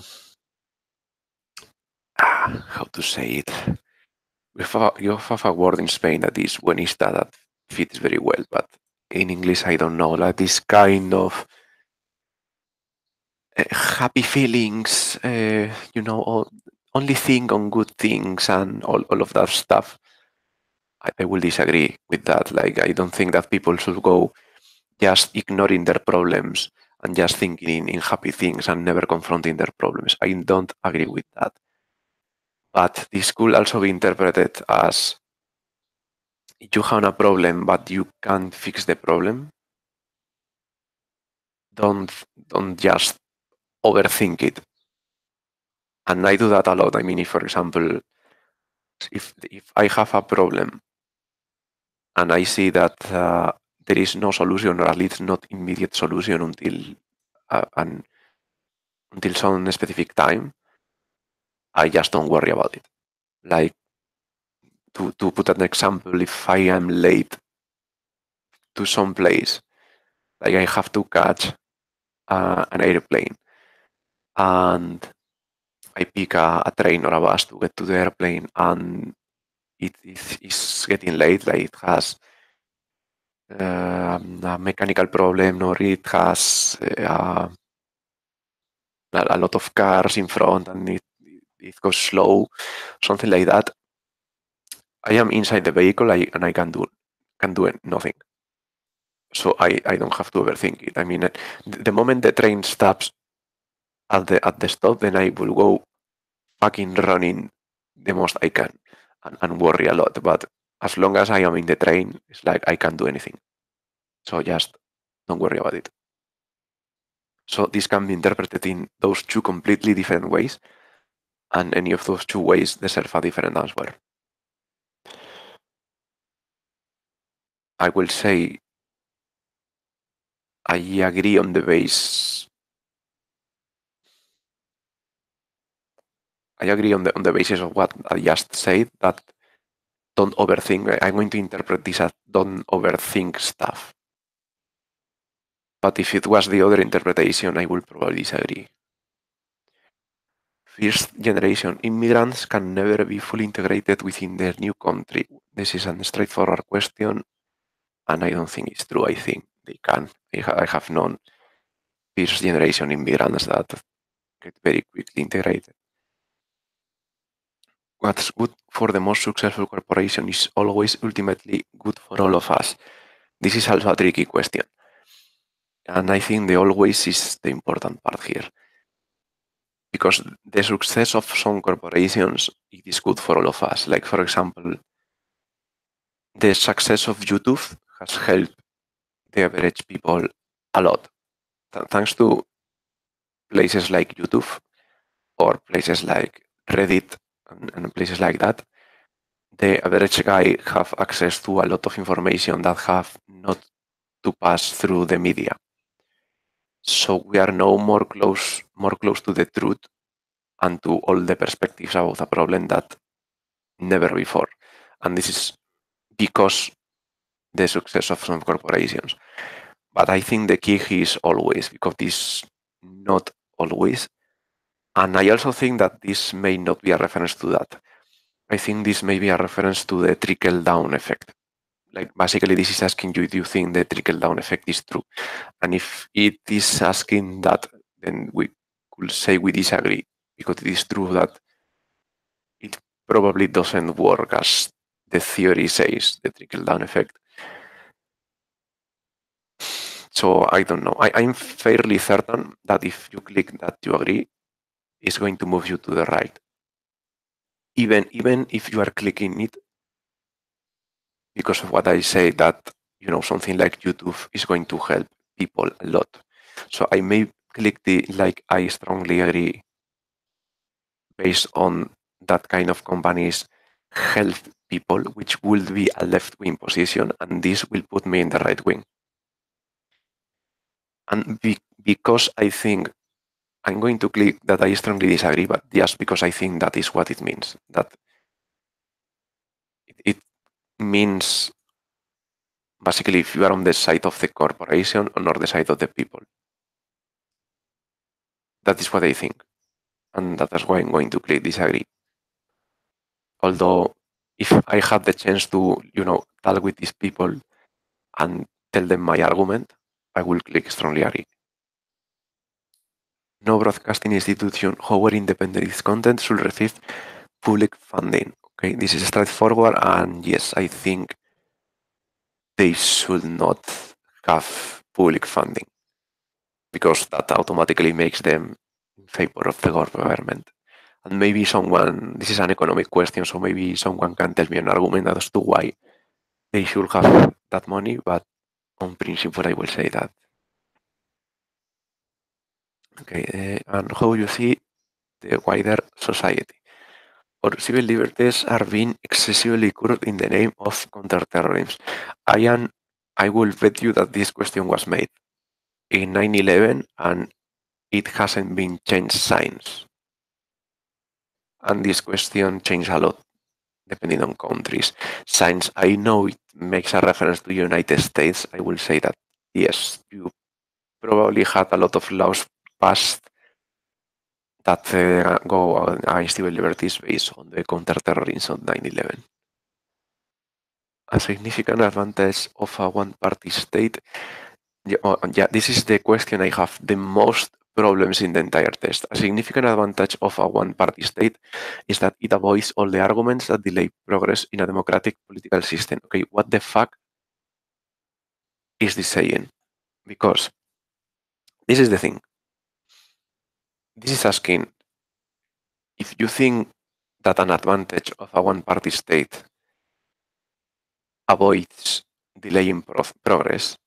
ah, how to say it? We have, a, you have a word in Spain that is buenista that fits very well, but in English I don't know. Like this kind of uh, happy feelings, uh, you know, all, only think on good things and all, all of that stuff. I, I will disagree with that. Like I don't think that people should go just ignoring their problems and just thinking in, in happy things and never confronting their problems. I don't agree with that. But this could also be interpreted as you have a problem but you can't fix the problem. Don't don't just overthink it. And I do that a lot. I mean, if for example, if if I have a problem and I see that uh, there is no solution or at least not immediate solution until uh, an, until some specific time, I just don't worry about it. Like to, to put an example, if I am late to some place, like I have to catch uh, an airplane and I pick a, a train or a bus to get to the airplane and it is it's getting late, like it has uh, a mechanical problem or it has uh, a, a lot of cars in front and it, it goes slow, something like that. I am inside the vehicle I, and I can do can do nothing. So I, I don't have to overthink it. I mean, the moment the train stops, at the at the stop, then I will go fucking running the most I can and, and worry a lot. But as long as I am in the train, it's like I can't do anything. So just don't worry about it. So this can be interpreted in those two completely different ways, and any of those two ways deserve a different answer. I will say I agree on the base. I agree on the on the basis of what I just said, that don't overthink. I'm going to interpret this as don't overthink stuff. But if it was the other interpretation, I would probably disagree. First generation immigrants can never be fully integrated within their new country. This is a straightforward question, and I don't think it's true. I think they can. I, ha- I have known first generation immigrants that get very quickly integrated. What's good for the most successful corporation is always ultimately good for all of us. This is also a tricky question. And I think the always is the important part here. Because the success of some corporations, it is good for all of us. Like, for example, the success of YouTube has helped the average people a lot. Th- thanks to places like YouTube or places like Reddit and, and places like that, the average guy have access to a lot of information that have not to pass through the media. So we are now more close, more close to the truth and to all the perspectives about the problem that never before. And this is because the success of some corporations. But I think the key here is always, because this not always. And I also think that this may not be a reference to that. I think this may be a reference to the trickle down effect. Like basically this is asking you, do you think the trickle down effect is true? And if it is asking that, then we could say we disagree, because it is true that it probably doesn't work as the theory says, the trickle down effect. So I don't know. I, I'm fairly certain that if you click that you agree, it's going to move you to the right. Even even if you are clicking it because of what I say, that you know something like YouTube is going to help people a lot. So I may click the like I strongly agree based on that kind of companies help people, which will be a left wing position, and this will put me in the right wing. And be, because I think I'm going to click that I strongly disagree, but just because I think that is what it means. That it, it means basically if you are on the side of the corporation or not the side of the people. That is what I think. And that is why I'm going to click disagree. Although if I had the chance to, you know, talk with these people and tell them my argument, I will click strongly agree. No broadcasting institution, however independent its content, should receive public funding. Okay, this is straightforward, and yes, I think they should not have public funding because that automatically makes them in favor of the government. And maybe someone, this is an economic question, so maybe someone can tell me an argument as to why they should have that money, but on principle, I will say that. Okay, uh, and how you see the wider society. Or civil liberties are being excessively curbed in the name of counterterrorism. I am, I will bet you that this question was made in nine eleven and it hasn't been changed since. And this question changed a lot depending on countries. Since I know it makes a reference to United States, I will say that yes, you probably had a lot of laws passed that uh, go against civil liberties based on the counterterrorism of nine eleven. A significant advantage of a one-party state. Yeah, oh, yeah, this is the question I have the most problems in the entire test. A significant advantage of a one-party state is that it avoids all the arguments that delay progress in a democratic political system. Okay, what the fuck is this saying? Because this is the thing. this is asking if you think that an advantage of a one-party state avoids delaying pro- progress.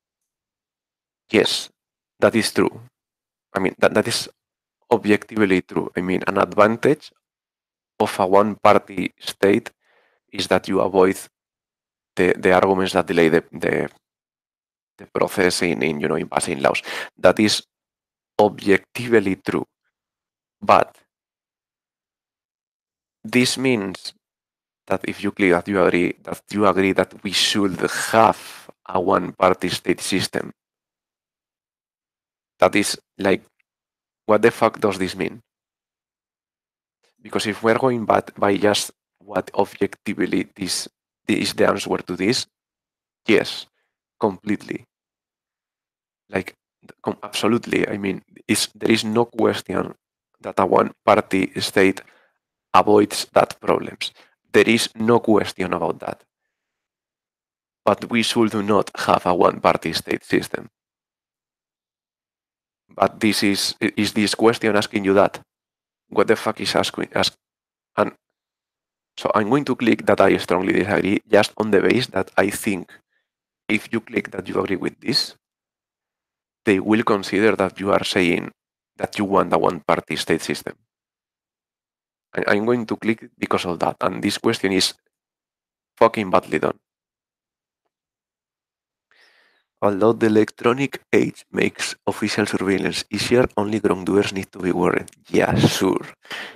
Yes, that is true. I mean, that, that is objectively true. I mean, an advantage of a one-party state is that you avoid the, the arguments that delay the, the, the process in, in, you know, in passing laws. That is objectively true. But this means that if you click that you agree that you agree that we should have a one-party state system. That is like, what the fuck does this mean? Because if we're going by, by just what objectively this, this is the answer to this, yes, completely. Like, com- absolutely. I mean, it's, there is no question that a one-party state avoids that problems. There is no question about that. But we should not have a one-party state system. But this is is this question asking you that? What the fuck is asking? Ask, and so I'm going to click that I strongly disagree just on the base that I think if you click that you agree with this, they will consider that you are saying that you want a one-party state system. I, I'm going to click because of that, and this question is fucking badly done. Although the electronic age makes official surveillance easier, only wrongdoers need to be worried. Yeah, sure.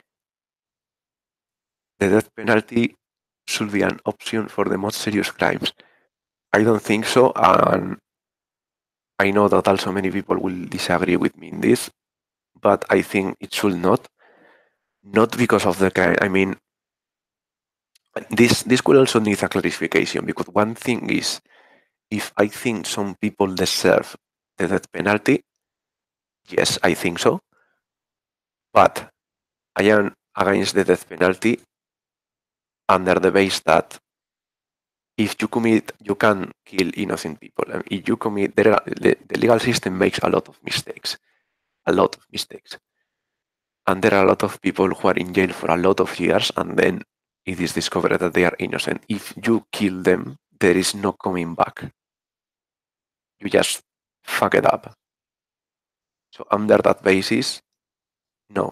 The death penalty should be an option for the most serious crimes. I don't think so, and I know that also many people will disagree with me in this, but I think it should not. Not because of the crime. I mean, this this could also need a clarification because one thing is if I think some people deserve the death penalty, yes, I think so. But I am against the death penalty under the base that if you commit, you can kill innocent people. And if you commit, there are, the, the legal system makes a lot of mistakes, a lot of mistakes. And there are a lot of people who are in jail for a lot of years, and then it is discovered that they are innocent. If you kill them, there is no coming back. You just fuck it up. So under that basis, no.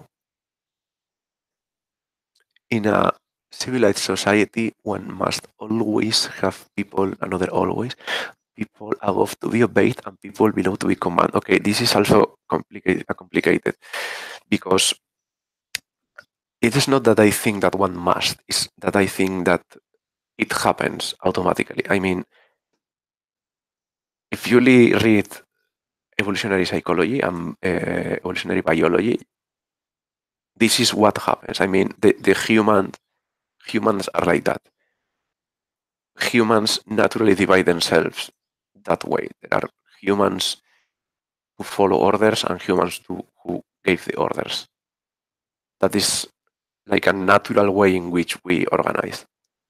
In a civilized society, one must always have people, another always, people above to be obeyed and people below to be commanded. Okay, this is also complicated, complicated because it is not that I think that one must, it's that I think that it happens automatically. I mean, if you read evolutionary psychology and uh, evolutionary biology, this is what happens. I mean, the, the human humans are like that. Humans naturally divide themselves that way. There are humans who follow orders and humans who, who gave the orders. That is like a natural way in which we organize.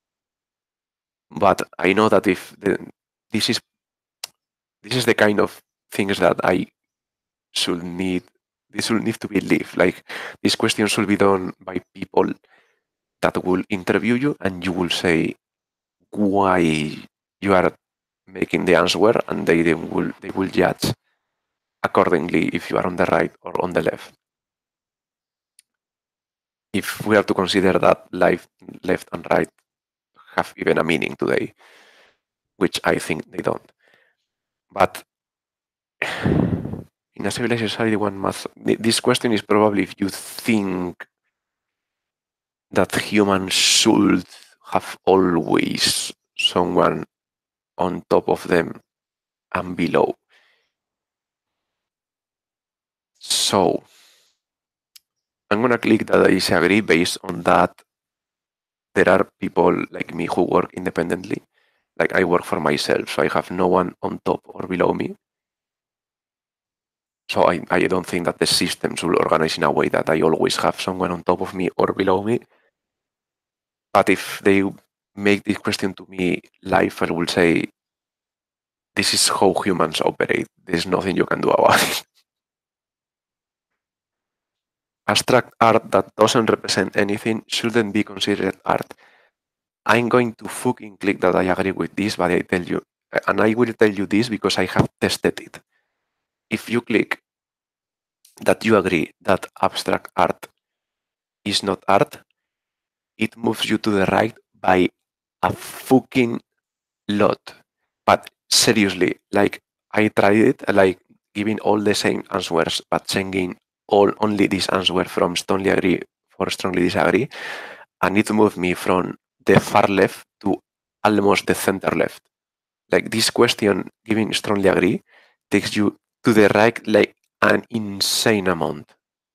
But I know that if the, this is this is the kind of things that I should need this should need to be lived. Like this question should be done by people that will interview you and you will say why you are making the answer and they, they will they will judge accordingly if you are on the right or on the left. If we are to consider that life, left and right have even a meaning today, which I think they don't. But in a civilized society, one must. This question is probably if you think that humans should have always someone on top of them and below. So I'm gonna click that I disagree based on that there are people like me who work independently. Like I work for myself, so I have no one on top or below me. So I, I don't think that the system should organize in a way that I always have someone on top of me or below me. But if they make this question to me live, I will say, this is how humans operate. There's nothing you can do about it. abstract art that doesn't represent anything shouldn't be considered art. I'm going to fucking click that I agree with this, but I tell you, and I will tell you this because I have tested it. If you click that you agree that abstract art is not art, it moves you to the right by a fucking lot. But seriously, like I tried it, like giving all the same answers, but changing all only this answer from strongly agree for strongly disagree, and it moved me from the far left to almost the center left. Like this question, giving strongly agree, takes you to the right like an insane amount.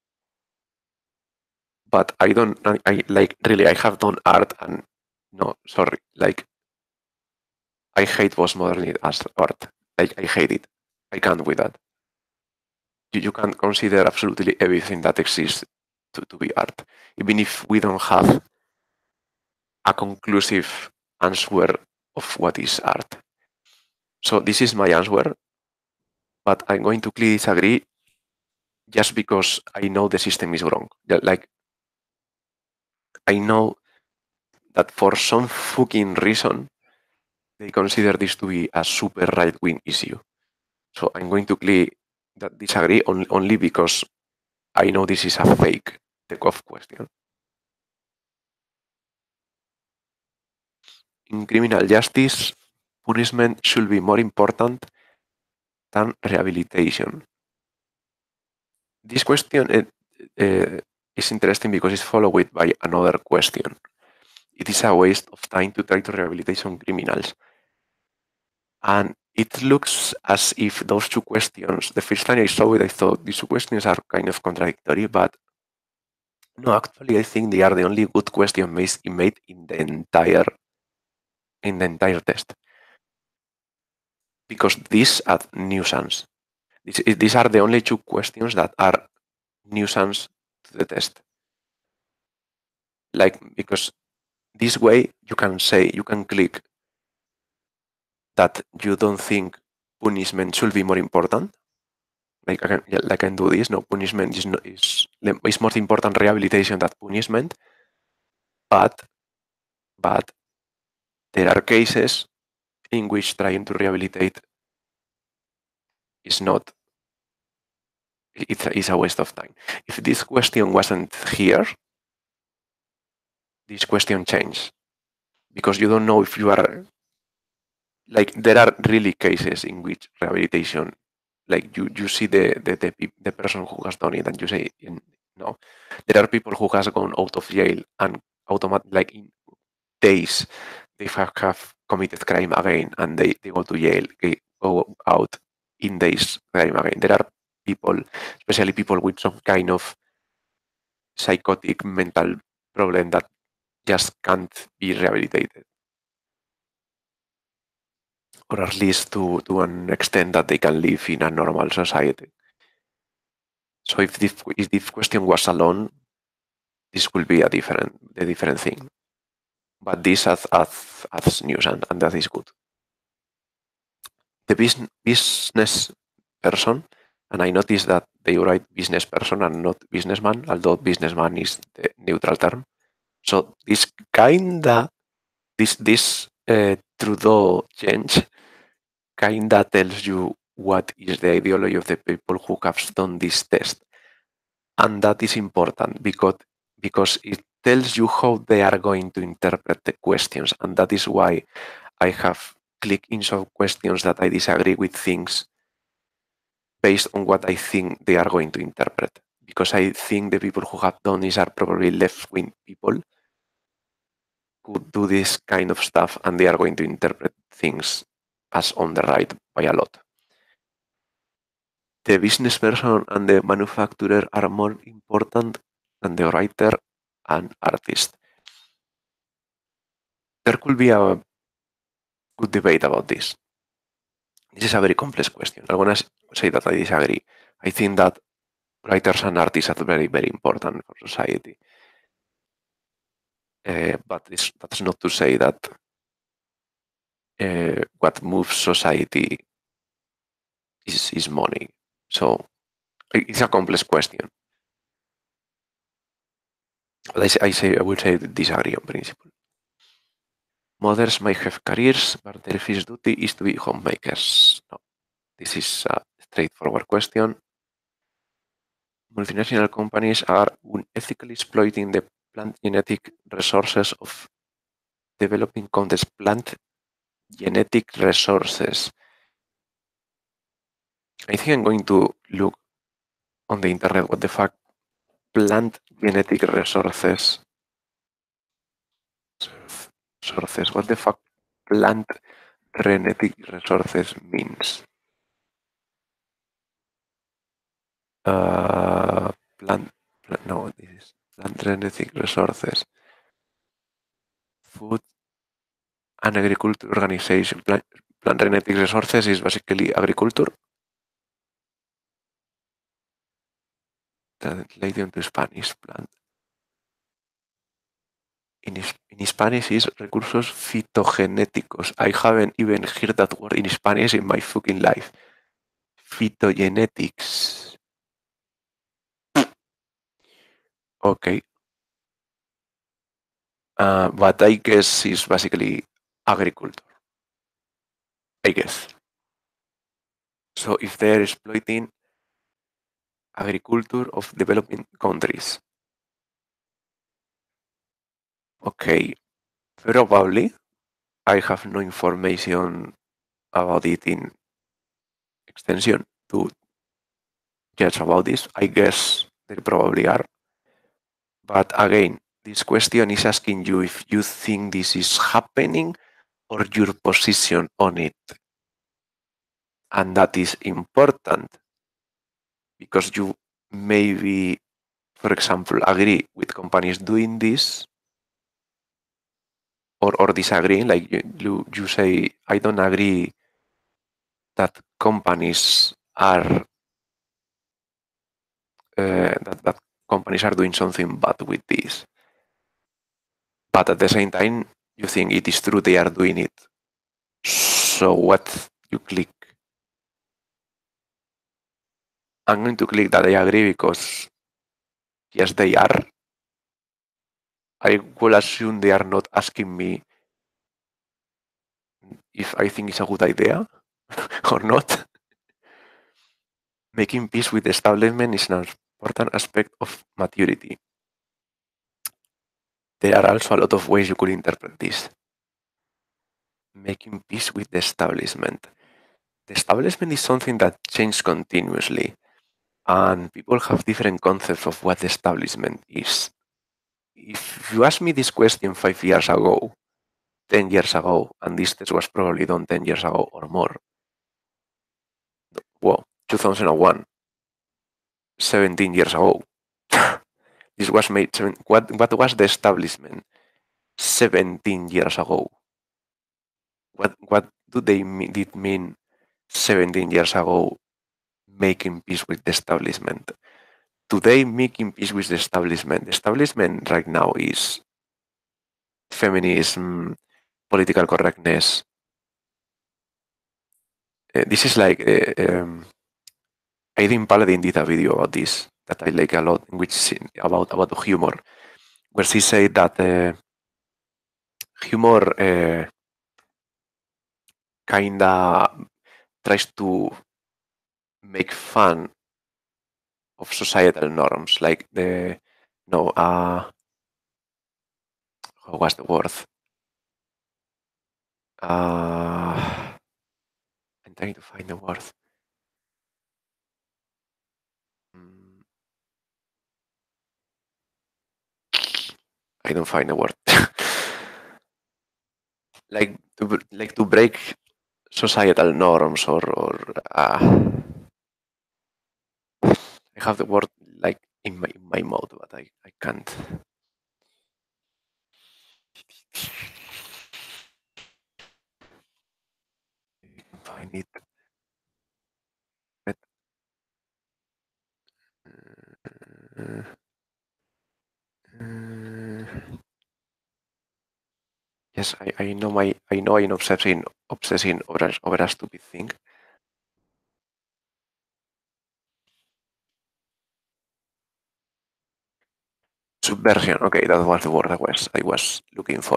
But I don't, I, I like really, I have done art and no, sorry, like I hate postmodernity as art. Like I hate it. I can't with that. You, you can consider absolutely everything that exists to, to be art, even if we don't have a conclusive answer of what is art. So this is my answer, but I'm going to clearly disagree just because I know the system is wrong. Like I know that for some fucking reason they consider this to be a super right-wing issue. So I'm going to clearly that disagree only, only because I know this is a fake takeoff question. In criminal justice, punishment should be more important than rehabilitation. This question uh, uh, is interesting because it's followed by another question. It is a waste of time to try to rehabilitate some criminals. And it looks as if those two questions, the first time I saw it, I thought these two questions are kind of contradictory, but no, actually, I think they are the only good question made in the entire in the entire test because these are nuisance. These, these are the only two questions that are nuisance to the test. Like because this way you can say you can click that you don't think punishment should be more important. Like I can, yeah, like I can do this. No, punishment is not, is is more important rehabilitation than punishment. But but there are cases in which trying to rehabilitate is not. It's a, it's a waste of time. If this question wasn't here, this question changes because you don't know if you are like there are really cases in which rehabilitation like you you see the the, the, the person who has done it and you say no, there are people who has gone out of jail and automatic like in days they have, have committed crime again and they, they go to jail, they go out in days crime again. There are people, especially people with some kind of psychotic mental problem that just can't be rehabilitated, or at least to, to an extent that they can live in a normal society. So if this, if this question was alone, this will be a different a different thing. But this as as, as news and, and that is good. The business business person, and I noticed that they write business person and not businessman, although businessman is the neutral term. So this kinda this this uh, Trudeau change kinda tells you what is the ideology of the people who have done this test, and that is important because because it tells you how they are going to interpret the questions, and that is why I have clicked in some questions that I disagree with things based on what I think they are going to interpret. Because I think the people who have done this are probably left-wing people who do this kind of stuff and they are going to interpret things as on the right by a lot. The business person and the manufacturer are more important than the writer and artist. There could be a good debate about this. This is a very complex question. I want to say that I disagree. I think that writers and artists are very, very important for society. Uh, but that's not to say that uh, what moves society is, is money. So it's a complex question. But I say, I say I would say disagree on principle. Mothers might have careers, but their first duty is to be homemakers. No, this is a straightforward question. Multinational companies are unethically exploiting the plant genetic resources of developing countries. Plant genetic resources. I think I'm going to look on the internet what the fuck plant genetic resources. Resources. What the fuck plant genetic resources means? Uh, plant, plant. No, this is plant genetic resources. Food and Agriculture Organization. Plant, plant genetic resources is basically agriculture. Translated into Spanish. Plant. In, in Spanish is recursos fitogenéticos. I haven't even heard that word in Spanish in my fucking life. Phytogenetics. Okay. Uh, but I guess it's basically agriculture. I guess. So if they're exploiting agriculture of developing countries. Okay, probably. I have no information about it in extension to judge about this. I guess they probably are. But again, this question is asking you if you think this is happening or your position on it. And that is important because you maybe, for example, agree with companies doing this or, or disagreeing. Like you, you, you say, I don't agree that companies are uh, that, that companies are doing something bad with this. But at the same time, you think it is true they are doing it. So what you click? I'm going to click that I agree because yes, they are. I will assume they are not asking me if I think it's a good idea or not. Making peace with the establishment is an important aspect of maturity. There are also a lot of ways you could interpret this. Making peace with the establishment. The establishment is something that changes continuously, and people have different concepts of what the establishment is. If you asked me this question five years ago, ten years ago, and this test was probably done ten years ago or more, well, two thousand one, seventeen years ago, this was made. What, what was the establishment seventeen years ago? What, what do they mean, did mean seventeen years ago making peace with the establishment? Today, making peace with the establishment. The establishment right now is feminism, political correctness. Uh, this is like uh, um, Aidin Paladin did a video about this that I like a lot, in which about about humor, where she said that uh, humor uh, kinda tries to make fun of societal norms, like the no, uh, how was the word? Uh, I'm trying to find the word. Mm, I don't find the word. like to like to break societal norms or or uh, I have the word like in my in my mouth, but I, I can't find it. But, uh, uh, yes, I, I know my I know I'm obsessing obsessing over a, over a stupid thing. subversion. Okay, that was the word I was I was looking for.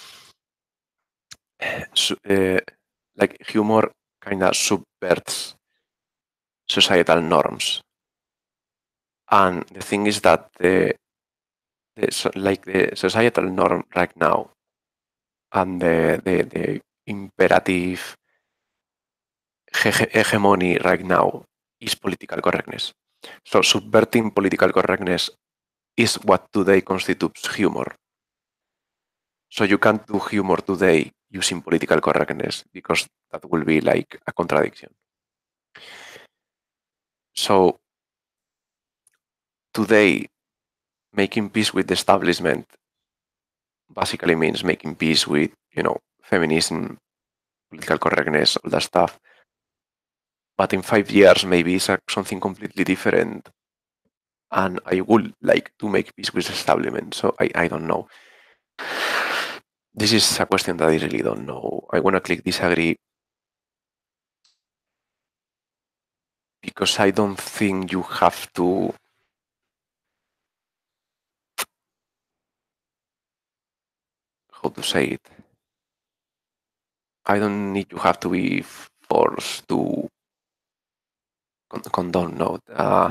Su- uh, like humor kind of subverts societal norms, and the thing is that the, the so- like the societal norm right now and the the, the imperative hege- hegemony right now is political correctness. So subverting political correctness is what today constitutes humor. So you can't do humor today using political correctness because that will be like a contradiction. So today, making peace with the establishment basically means making peace with, you know, feminism, political correctness, all that stuff. But in five years, maybe it's a, something completely different. And I would like to make peace with the establishment. So I, I don't know. This is a question that I really don't know. I want to click disagree because I don't think you have to. How to say it? I don't need to have to be forced to con- condone, no, uh,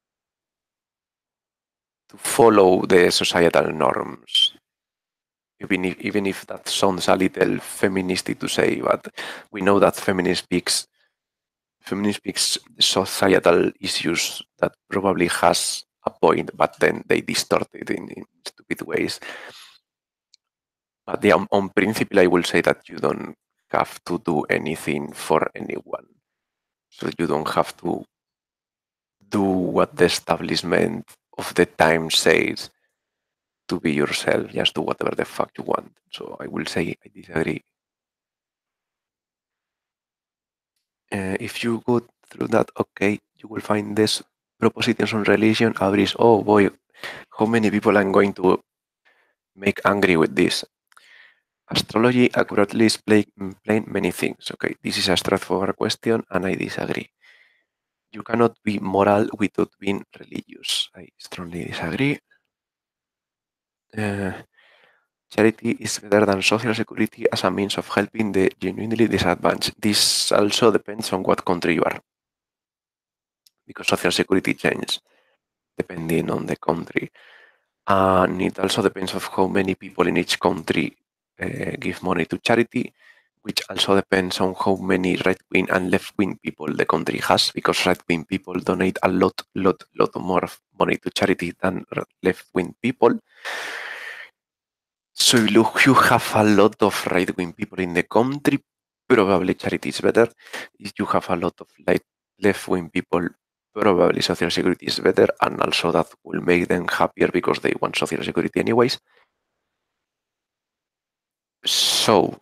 to follow the societal norms. Even if, even if that sounds a little feministy to say, but we know that feminism speaks feminism speaks societal issues that probably has a point, but then they distort it in, in stupid ways. But yeah, on, on principle, I will say that you don't have to do anything for anyone. So you don't have to do what the establishment of the time says to be yourself. Just do whatever the fuck you want. So I will say I disagree. Uh, if you go through that, okay, you will find this propositions on religion. Abris, oh boy, how many people I'm going to make angry with this? Astrology accurately explain, explain many things. Okay, this is a straightforward question, and I disagree. You cannot be moral without being religious. I strongly disagree. Uh, charity is better than social security as a means of helping the genuinely disadvantaged. This also depends on what country you are, because social security changes depending on the country. And it also depends on how many people in each country uh, give money to charity, which also depends on how many right-wing and left-wing people the country has, because right-wing people donate a lot, lot, lot more money to charity than left-wing people. So if you have a lot of right-wing people in the country, probably charity is better. If you have a lot of like left-wing people, probably social security is better, and also that will make them happier because they want social security anyways. So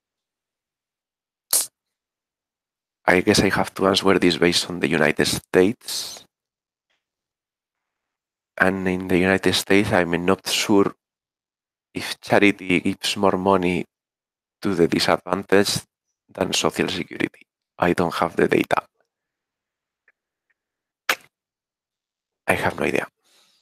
I guess I have to answer this based on the United States. And in the United States, I'm not sure if charity gives more money to the disadvantaged than social security. I don't have the data. I have no idea.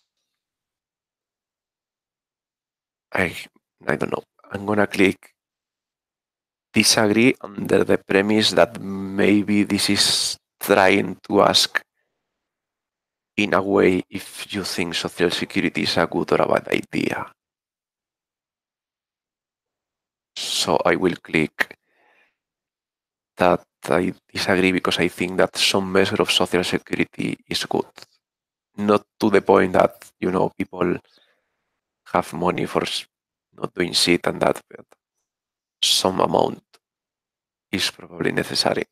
I I don't know. I'm gonna click disagree under the premise that maybe this is trying to ask in a way if you think social security is a good or a bad idea. So I will click that I disagree because I think that some measure of social security is good. Not to the point that, you know, people have money for not doing shit and that, but some amount is probably necessary.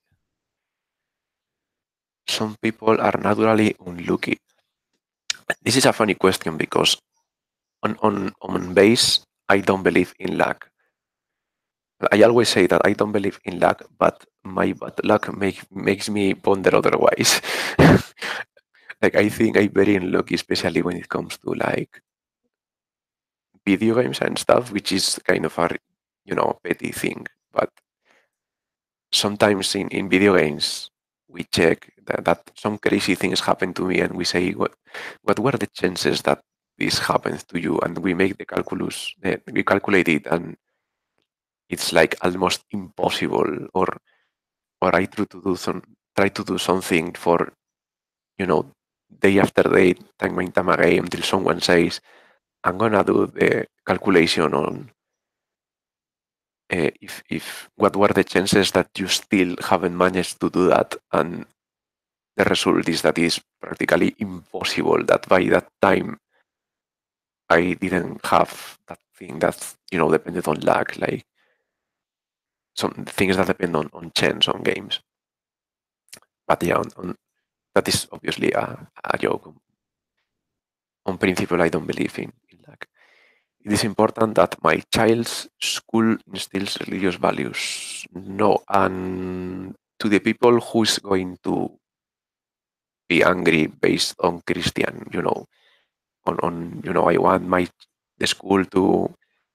Some people are naturally unlucky. This is a funny question because on, on, on base, I don't believe in luck. I always say that I don't believe in luck, but my bad luck make, makes me ponder otherwise. Like I think I'm very unlucky, especially when it comes to like video games and stuff, which is kind of a, you know, petty thing. But sometimes in, in video games, we check that, that some crazy things happen to me and we say, what, what were the chances that this happens to you, and we make the calculus, uh, we calculate it, and it's like almost impossible. Or or I try to do some try to do something for, you know, day after day, time and time again, until someone says, I'm gonna do the calculation on uh, if if what were the chances that you still haven't managed to do that, and the result is that it's practically impossible. That by that time I didn't have that thing that, you know, depended on luck, like some things that depend on, on chance on games. But yeah, on, on, that is obviously a, a joke. On principle, I don't believe in, in luck. It is important that my child's school instills religious values. No, and to the people who's going to be angry based on Christian, you know, on, on you know, I want my the school to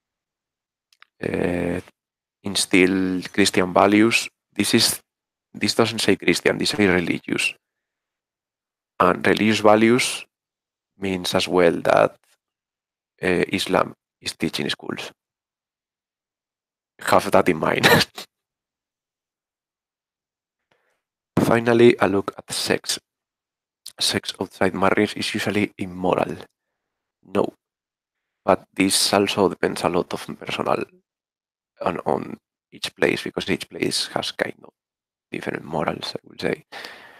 uh, instill Christian values. This is this doesn't say Christian. This say religious, and religious values means as well that uh, Islam is teaching schools. Have that in mind. Finally, a look at sex. Sex outside marriage is usually immoral. No, but this also depends a lot of personal on, on each place, because each place has kind of different morals, I would say.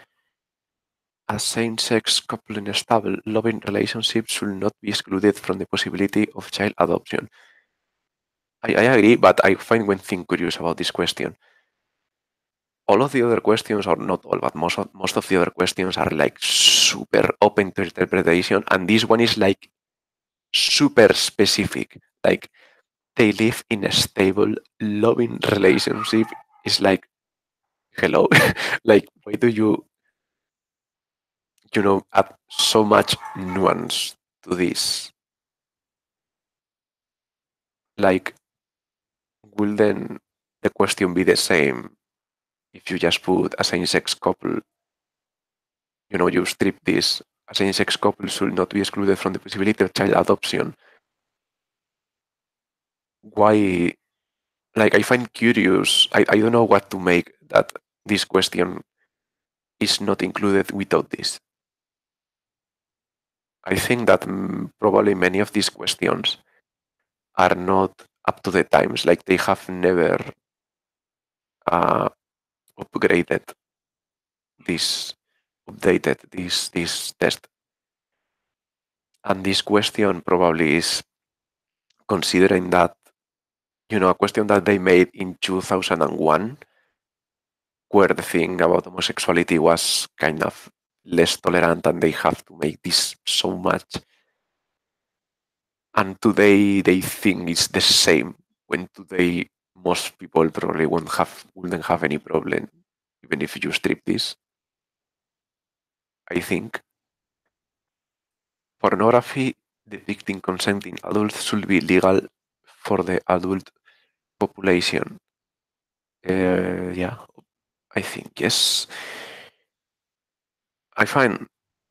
A same-sex couple in a stable, loving relationship should not be excluded from the possibility of child adoption. I, I agree, but I find one thing curious about this question. All of the other questions, or not all, but most of, most of the other questions are like super open to interpretation, and this one is like super specific. Like, they live in a stable, loving relationship. Is like, hello, like, why do you, you know, add so much nuance to this? Like, will then the question be the same if you just put a same-sex couple? You know, you strip this. A same-sex couple should not be excluded from the possibility of child adoption. Why? Like, I find curious. I, I don't know what to make that this question is not included without this. I think that mm, probably many of these questions are not up to the times. Like, they have never uh, upgraded this, updated this this test. And this question probably is considering that, you know, a question that they made in two thousand one, where the thing about homosexuality was kind of less tolerant, and they have to make this so much. And today they think it's the same, when today most people probably won't have wouldn't have any problem even if you strip this. I think pornography depicting consenting adults should be legal for the adult population. Uh, yeah, I think yes. I find,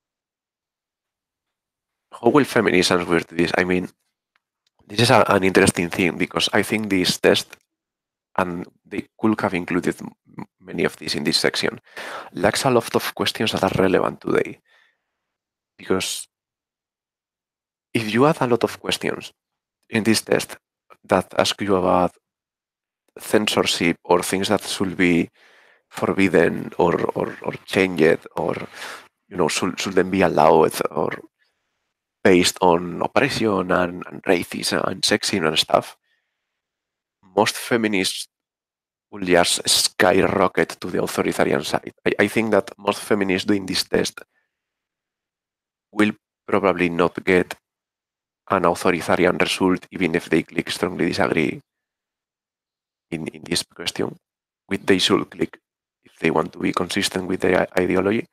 how will feminists answer to this? I mean, this is a, an interesting thing, because I think this test, and they could have included m- many of these in this section, lacks a lot of questions that are relevant today. Because if you add a lot of questions in this test that ask you about censorship or things that should be forbidden, or, or, or changed, or, you know, should, shouldn't be allowed, or based on oppression and, and racism and sexism and stuff, most feminists will just skyrocket to the authoritarian side. I, I think that most feminists doing this test will probably not get an authoritarian result, even if they click strongly disagree in, in this question. With they should click if they want to be consistent with their ideology.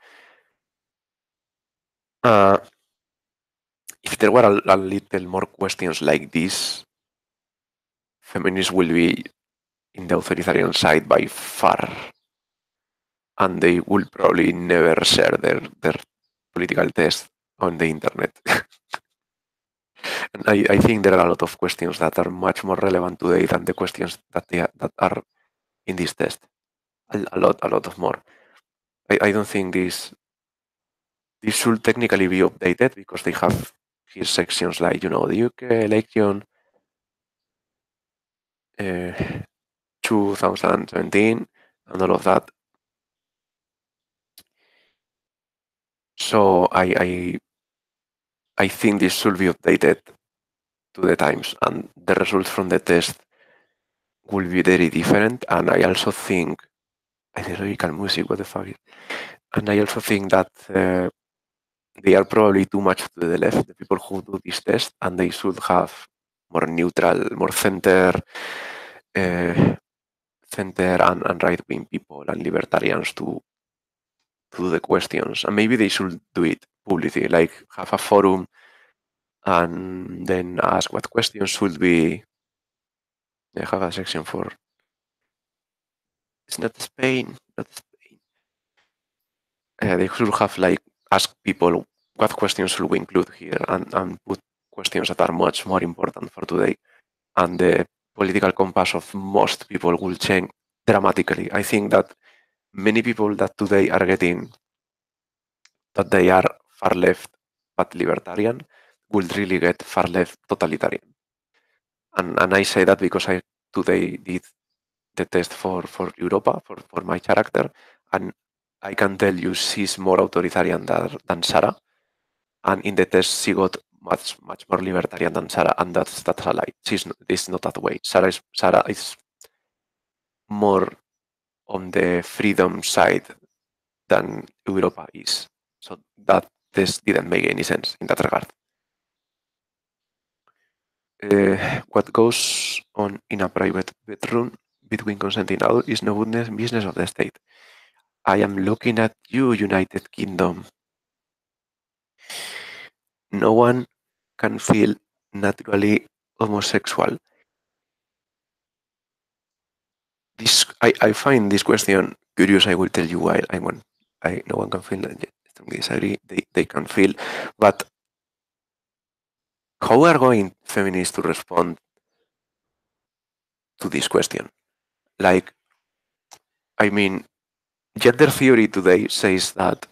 Uh, if there were a, a little more questions like this, feminists will be in the authoritarian side by far, and they will probably never share their, their political test on the internet. And I, I think there are a lot of questions that are much more relevant today than the questions that they are, that are in this test. A, a lot, a lot of more. I, I don't think this this should technically be updated because they have here sections like, you know, the U K election uh, twenty seventeen and all of that. So I, I I think this should be updated to the times, and the results from the test will be very different. And I also think ideological music, what the fuck is? And I also think that uh, they are probably too much to the left, the people who do this test, and they should have more neutral, more center, uh, center and, and right wing people and libertarians to to do the questions. And maybe they should do it publicly, like have a forum and then ask what questions should be. They have a section for. It's not Spain, not Spain. Uh, they should have like ask people what questions should we include here and, and put questions that are much more important for today. And the political compass of most people will change dramatically. I think that many people that today are getting that they are far left but libertarian will really get far left totalitarian. And, and I say that because I today did the test for, for Europa, for, for my character, and I can tell you she's more authoritarian than, than Sarah. And in the test, she got much much more libertarian than Sarah, and that's that's a lie. She's not, it's not that way. Sarah is Sarah is more on the freedom side than Europa is. So that this didn't make any sense in that regard. Uh, what goes on in a private bedroom between consenting adults is no business business of the state. I am looking at you, United Kingdom. No one can feel naturally homosexual. This I, I find this question curious. I will tell you why. I want I no one can feel that. Strongly disagree. They they can feel, but how are going feminists to respond to this question? Like, I mean, gender theory today says that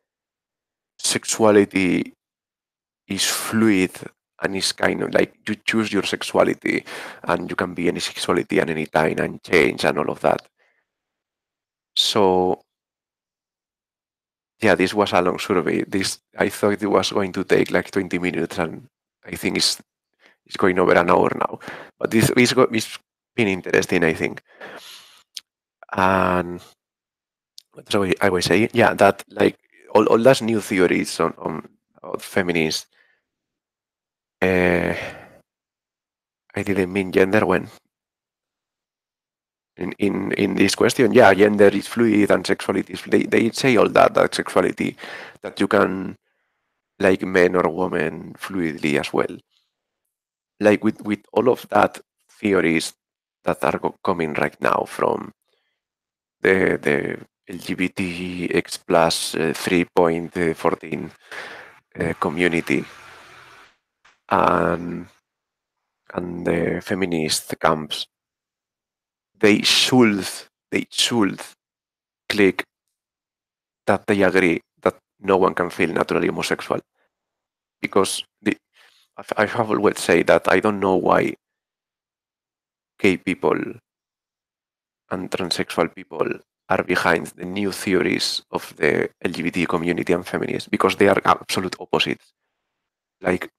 sexuality is fluid and is kind of like you choose your sexuality and you can be any sexuality at any time and change and all of that. So yeah, this was a long survey. This I thought it was going to take like twenty minutes, and I think it's it's going over an hour now. But this is it's been interesting, I think. And so I was saying, yeah, that like all, all those new theories on on, on feminists. Uh, I didn't mean gender when in, in, in this question, yeah, gender is fluid and sexuality is they, they say all that, that sexuality, that you can like men or women fluidly as well. Like with, with all of that theories that are co- coming right now from the, the L G B T X plus uh, three point one four uh, community and, and the feminist camps, they should, they should click that they agree that no one can feel naturally homosexual because the, I have always said that I don't know why gay people and transsexual people are behind the new theories of the L G B T community and feminists because they are absolute opposites. Like,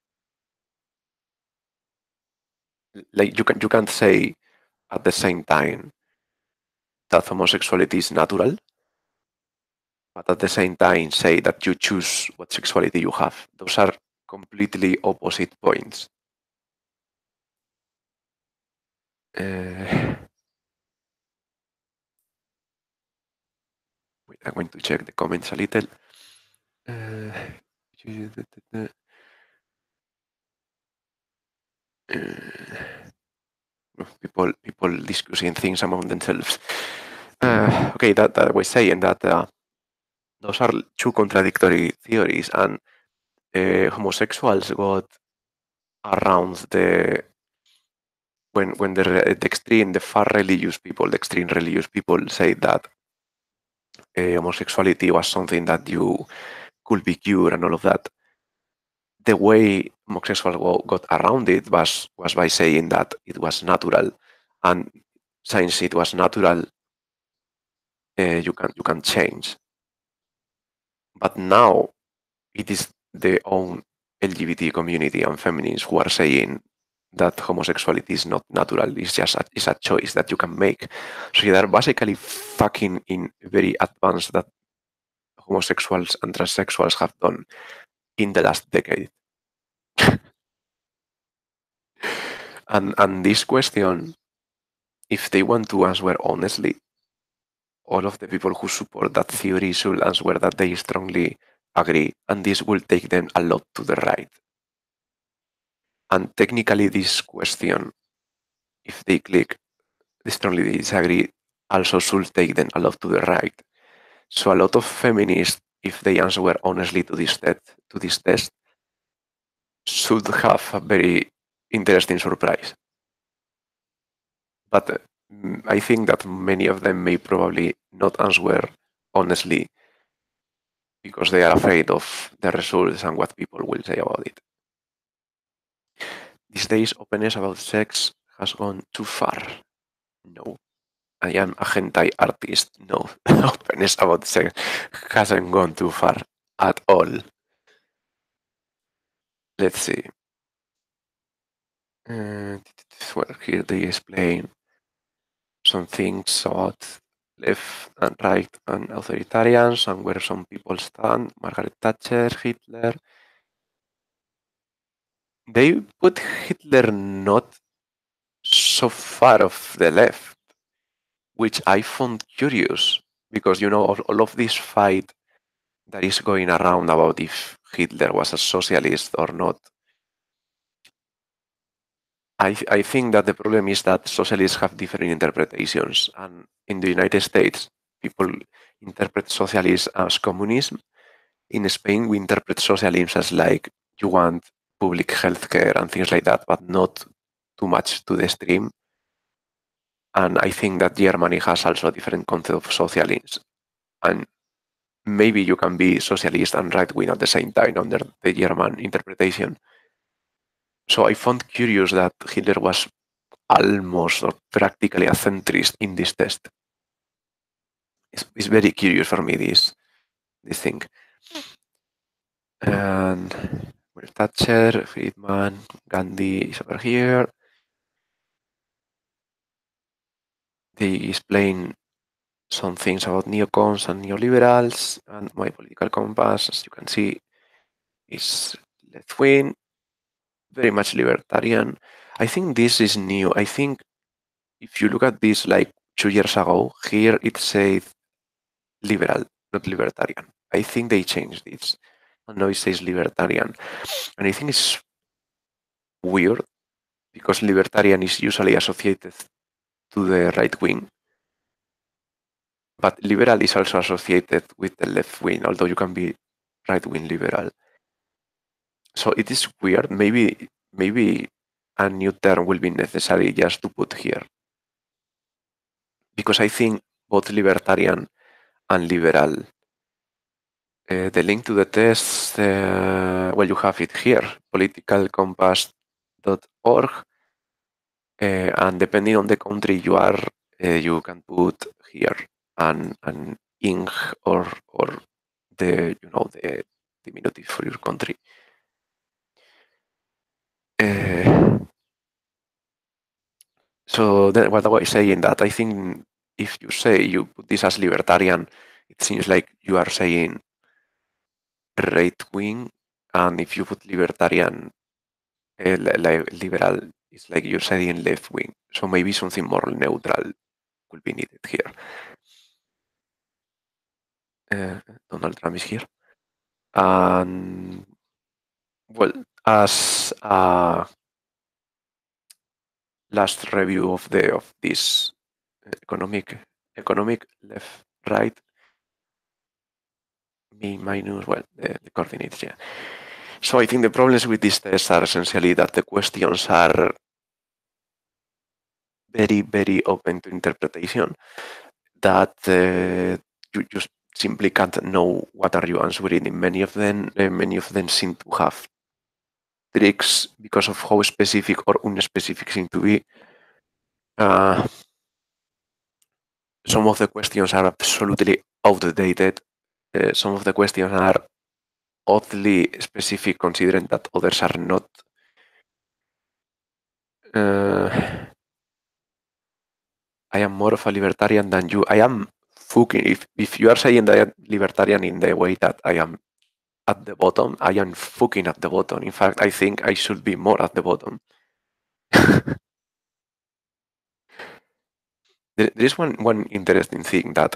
like you can you can't say at the same time that homosexuality is natural, but at the same time say that you choose what sexuality you have. Those are completely opposite points. Uh, wait, I'm going to check the comments a little. Uh, uh, people people discussing things among themselves. Uh, okay, that, that was saying that uh, those are two contradictory theories, and uh, homosexuals got around the when when the, the extreme, the far religious people, the extreme religious people say that uh, homosexuality was something that you could be cured and all of that. The way homosexuals got around it was was by saying that it was natural, and since it was natural, uh, you can you can change. But now it is the own L G B T community and feminists who are saying that homosexuality is not natural, it's just a, it's a choice that you can make. So they are basically fucking in very advanced that homosexuals and transsexuals have done in the last decade. and and this question, if they want to answer honestly, all of the people who support that theory should answer that they strongly agree, and this will take them a lot to the right. And technically, this question, if they click strongly disagree, also should take them a lot to the right. So a lot of feminists, if they answer honestly to this test, to this test, should have a very interesting surprise. But uh, I think that many of them may probably not answer honestly because they are afraid of the results and what people will say about it. These days, openness about sex has gone too far. No. I am a hentai artist. No, openness about sex hasn't gone too far at all. Let's see. Uh, well, here they explain some things about left and right and authoritarians and where some people stand. Margaret Thatcher, Hitler. They put Hitler not so far off the left, which I found curious because you know all, all of this fight that is going around about if Hitler was a socialist or not. I, I think that the problem is that socialists have different interpretations, and in the United States, people interpret socialism as communism. In Spain, we interpret socialism as like you want public healthcare and things like that, but not too much to the extreme. And I think that Germany has also a different concept of socialism. And maybe you can be socialist and right wing at the same time under the German interpretation. So I found curious that Hitler was almost or practically a centrist in this test. It's, it's very curious for me, this this thing. And well, Thatcher, Friedman, Gandhi is over here. They explain some things about neocons and neoliberals, and my political compass, as you can see, is left wing, very much libertarian. I think this is new. I think if you look at this like two years ago, here it said liberal, not libertarian. I think they changed this. And now it says libertarian. And I think it's weird because libertarian is usually associated to the right wing. But liberal is also associated with the left wing, although you can be right wing liberal. So it is weird. Maybe maybe a new term will be necessary just to put here. Because I think both libertarian and liberal, uh, the link to the test, uh, well, you have it here, political compass dot org. Uh, and depending on the country you are, uh, you can put here an, an ing or or the you know the diminutive for your country. Uh, so then what I was saying that I think if you say you put this as libertarian, it seems like you are saying right wing, and if you put libertarian, uh, li- liberal, it's like you're saying left wing. So maybe something more neutral will be needed here. Uh, Donald Trump is here. And well, as a last review of the of this economic economic left right me minus well the, the coordinates, yeah. So I think the problems with these tests are essentially that the questions are very, very open to interpretation, that uh, you just simply can't know what are you answering in many of them. Uh, many of them seem to have tricks because of how specific or unspecific seem to be. Uh, some of the questions are absolutely outdated. Uh, some of the questions are oddly specific considering that others are not. Uh, I am more of a libertarian than you. I am fucking. If, if you are saying that I am libertarian in the way that I am at the bottom, I am fucking at the bottom. In fact, I think I should be more at the bottom. there, there is one, one interesting thing that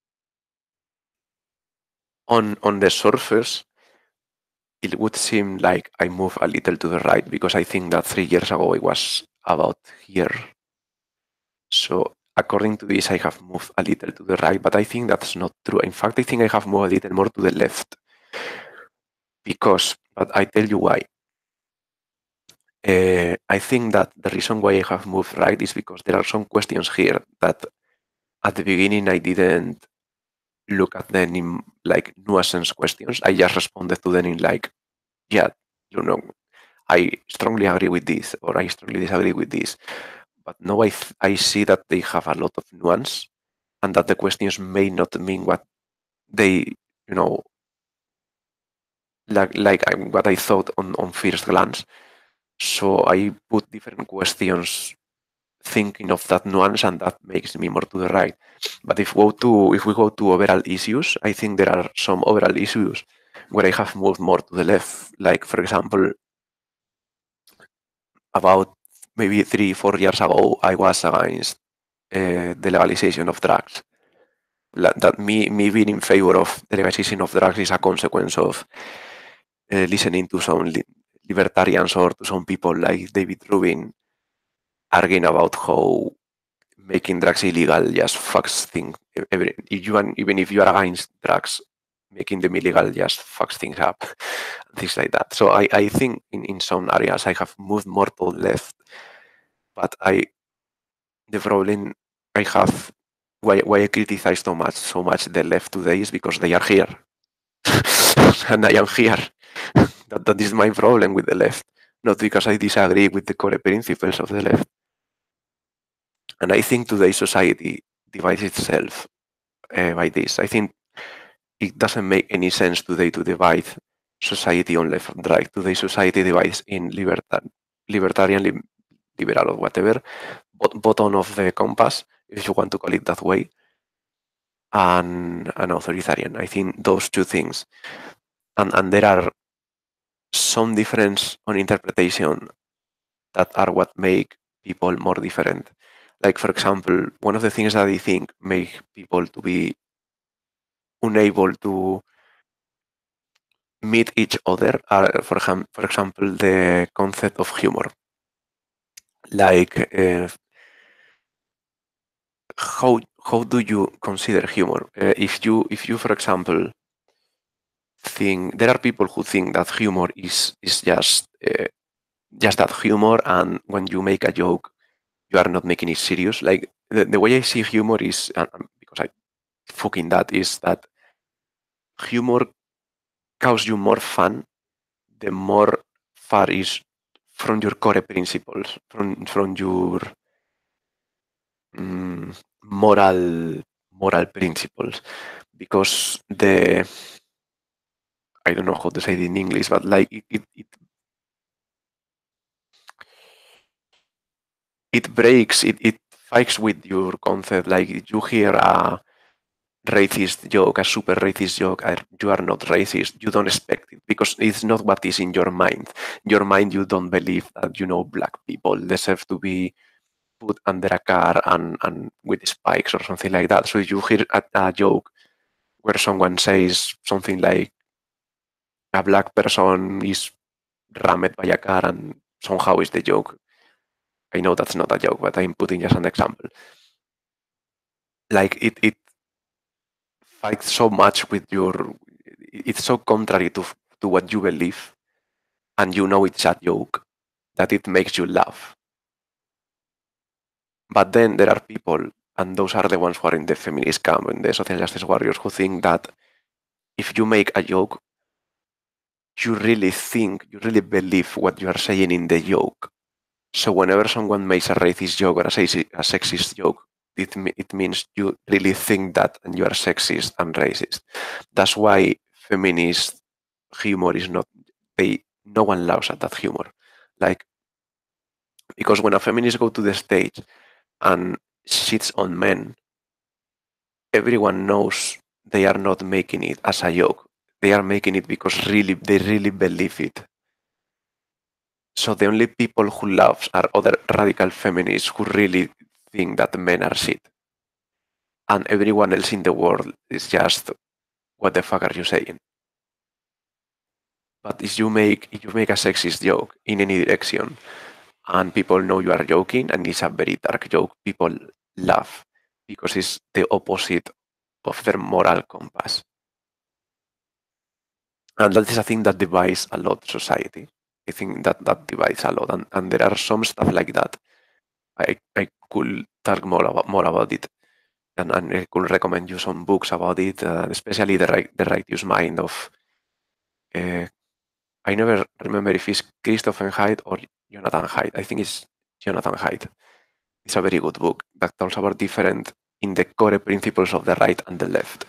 on, on the surface, it would seem like I move a little to the right because I think that three years ago I was about here. So according to this, I have moved a little to the right, but I think that's not true. In fact, I think I have moved a little more to the left because, but I tell you why. Uh, I think that the reason why I have moved right is because there are some questions here that at the beginning I didn't look at them in like nuisance questions. I just responded to them in like, yeah, you know, I strongly agree with this or I strongly disagree with this. But now I, th- I see that they have a lot of nuance and that the questions may not mean what they, you know, like, like I, what I thought on, on first glance. So I put different questions thinking of that nuance and that makes me more to the right. But if we go to if we go to overall issues, I think there are some overall issues where I have moved more to the left. Like for example, about maybe three, four years ago, I was against uh, the legalization of drugs. That me me being in favor of the legalization of drugs is a consequence of uh, listening to some li- libertarians or to some people like David Rubin arguing about how making drugs illegal just fucks things. Every, if you, even if you are against drugs, making them illegal just fucks things up, things like that. So I, I think in, in some areas I have moved more to the left, but I the problem I have why, why I criticize so much so much the left today is because they are here, and I am here. that, that is my problem with the left, not because I disagree with the core principles of the left. And I think today's society divides itself uh, by this. I think it doesn't make any sense today to divide society on left and right. Today society divides in libertad, libertarian, li- liberal or whatever, bot- bottom of the compass, if you want to call it that way, and an authoritarian. I think those two things. And, and there are some difference on interpretation that are what make people more different. Like for example, one of the things that I think make people to be unable to meet each other are, for, ham- for example, the concept of humor. Like, uh, how how do you consider humor? Uh, if you if you, for example, think there are people who think that humor is is just uh, just that humor, and when you make a joke, you are not making it serious. Like the, the way I see humor is, uh, because I fucking that is that humor causes you more fun the more far is from your core principles, from from your mm, moral moral principles, because the I don't know how to say it in English, but like it it, it, it breaks it it fights with your concept. Like if you hear a racist joke, a super racist joke, and you are not racist, you don't expect it because it's not what is in your mind. Your mind, you don't believe that you know black people deserve to be put under a car and, and with spikes or something like that. So if you hear a, a joke where someone says something like a black person is rammed by a car and somehow is the joke. I know that's not a joke, but I'm putting just an example. Like it, it fights so much with your. It's so contrary to to what you believe and you know it's a joke, that it makes you laugh. But then there are people, and those are the ones who are in the feminist camp, in the social justice warriors, who think that if you make a joke, you really think, you really believe what you are saying in the joke. So whenever someone makes a racist joke or a, a sexist joke, it, it means you really think that and you are sexist and racist. That's why feminist humor is not, they, no one laughs at that humor. Like, because when a feminist go to the stage and shits on men, everyone knows they are not making it as a joke. They are making it because really, they really believe it. So the only people who laugh are other radical feminists who really think that men are shit. And everyone else in the world is just, what the fuck are you saying? But if you make if you make a sexist joke in any direction and people know you are joking and it's a very dark joke, people laugh because it's the opposite of their moral compass. And that is a thing that divides a lot society. I think that that divides a lot. And, and there are some stuff like that. I, I could talk more about more about it. And, and I could recommend you some books about it, uh, especially the right the righteous mind of uh, I never remember if it's Christopher Haidt or Jonathan Haidt. I think it's Jonathan Haidt. It's a very good book that talks about different in the core principles of the right and the left.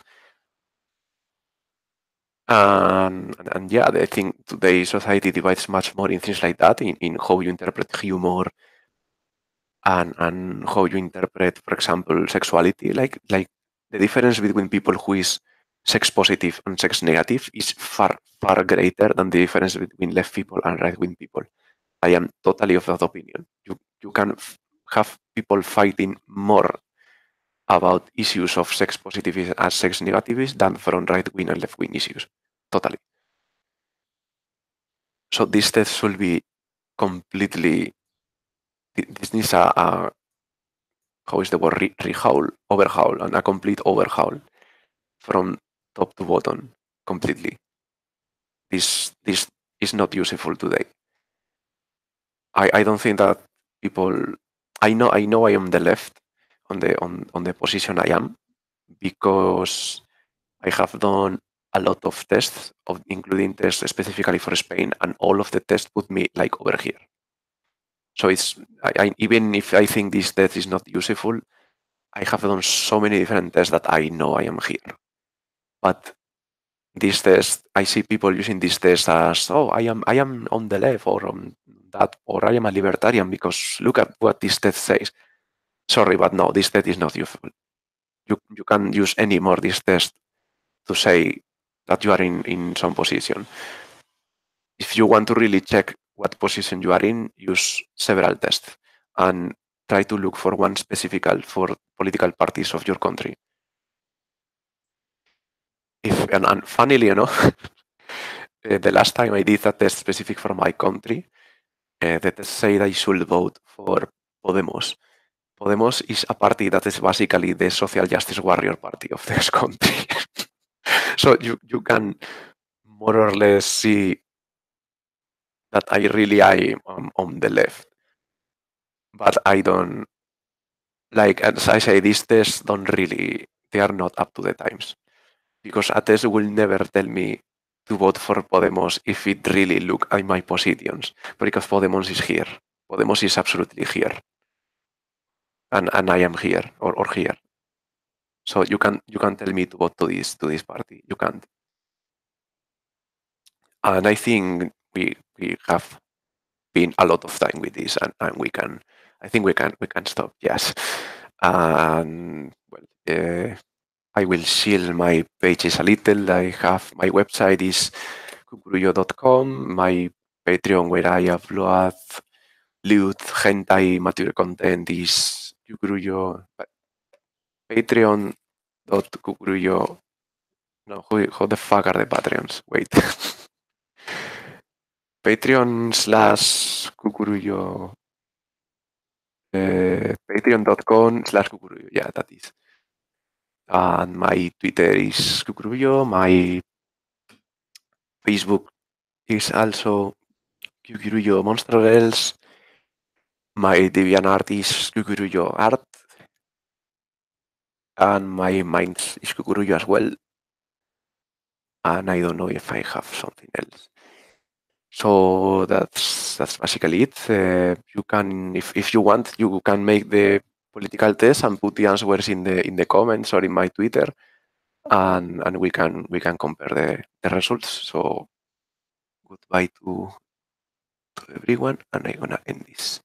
Um, and, and yeah, I think today's society divides much more in things like that, in, in how you interpret humor and, and how you interpret, for example, sexuality. Like like the difference between people who is sex positive and sex negative is far, far greater than the difference between left people and right wing people. I am totally of that opinion. You you can f- have people fighting more about issues of sex positivism and sex negativism than from right wing and left wing issues. Totally. So this test should be completely. This needs a, a how is the word re, rehaul, overhaul, and a complete overhaul from top to bottom completely. This this is not useful today. I, I don't think that people. I know I know I am the left on the on, on the position I am because I have done a lot of tests, of including tests specifically for Spain, and all of the tests put me like over here. So it's I, I, even if I think this test is not useful, I have done so many different tests that I know I am here. But this test, I see people using this test as, oh, I am I am on the left or on that, or I am a libertarian because look at what this test says. Sorry, but no, this test is not useful. You you can use any more this test to say that you are in, in some position. If you want to really check what position you are in, use several tests and try to look for one specific for political parties of your country. If and, and funnily enough, the last time I did a test specific for my country, uh, the test said I should vote for Podemos. Podemos is a party that is basically the social justice warrior party of this country. So you, you can more or less see that I really I am on the left. But I don't like as I say, these tests don't really they are not up to the times. Because a test will never tell me to vote for Podemos if it really look at my positions. Because Podemos is here. Podemos is absolutely here. And and I am here or, or here. So you can you can tell me to vote to this to this party. You can't. And I think we we have been a lot of time with this, and, and we can I think we can we can stop. Yes. And well, uh, I will shield my pages a little. I have my website is cucurullo dot com, my Patreon where I upload lewd, hentai, mature content is cucurullo, Patreon dot cucurullo. No, who, who the fuck are the Patreons? Wait. Patreon slash cucurullo. Uh, Patreon dot com slash cucurullo. Yeah, that is. And my Twitter is cucurullo. My Facebook is also Kukuruyo Monster Girls. My DeviantArt is Kukuruyo Art. And my Minds is Kukuruyo as well. And I don't know if I have something else. So that's that's basically it. Uh, you can, if, if you want, you can make the political test and put the answers in the in the comments or in my Twitter, and and we can we can compare the, the results. So goodbye to, to everyone, and I'm gonna end this.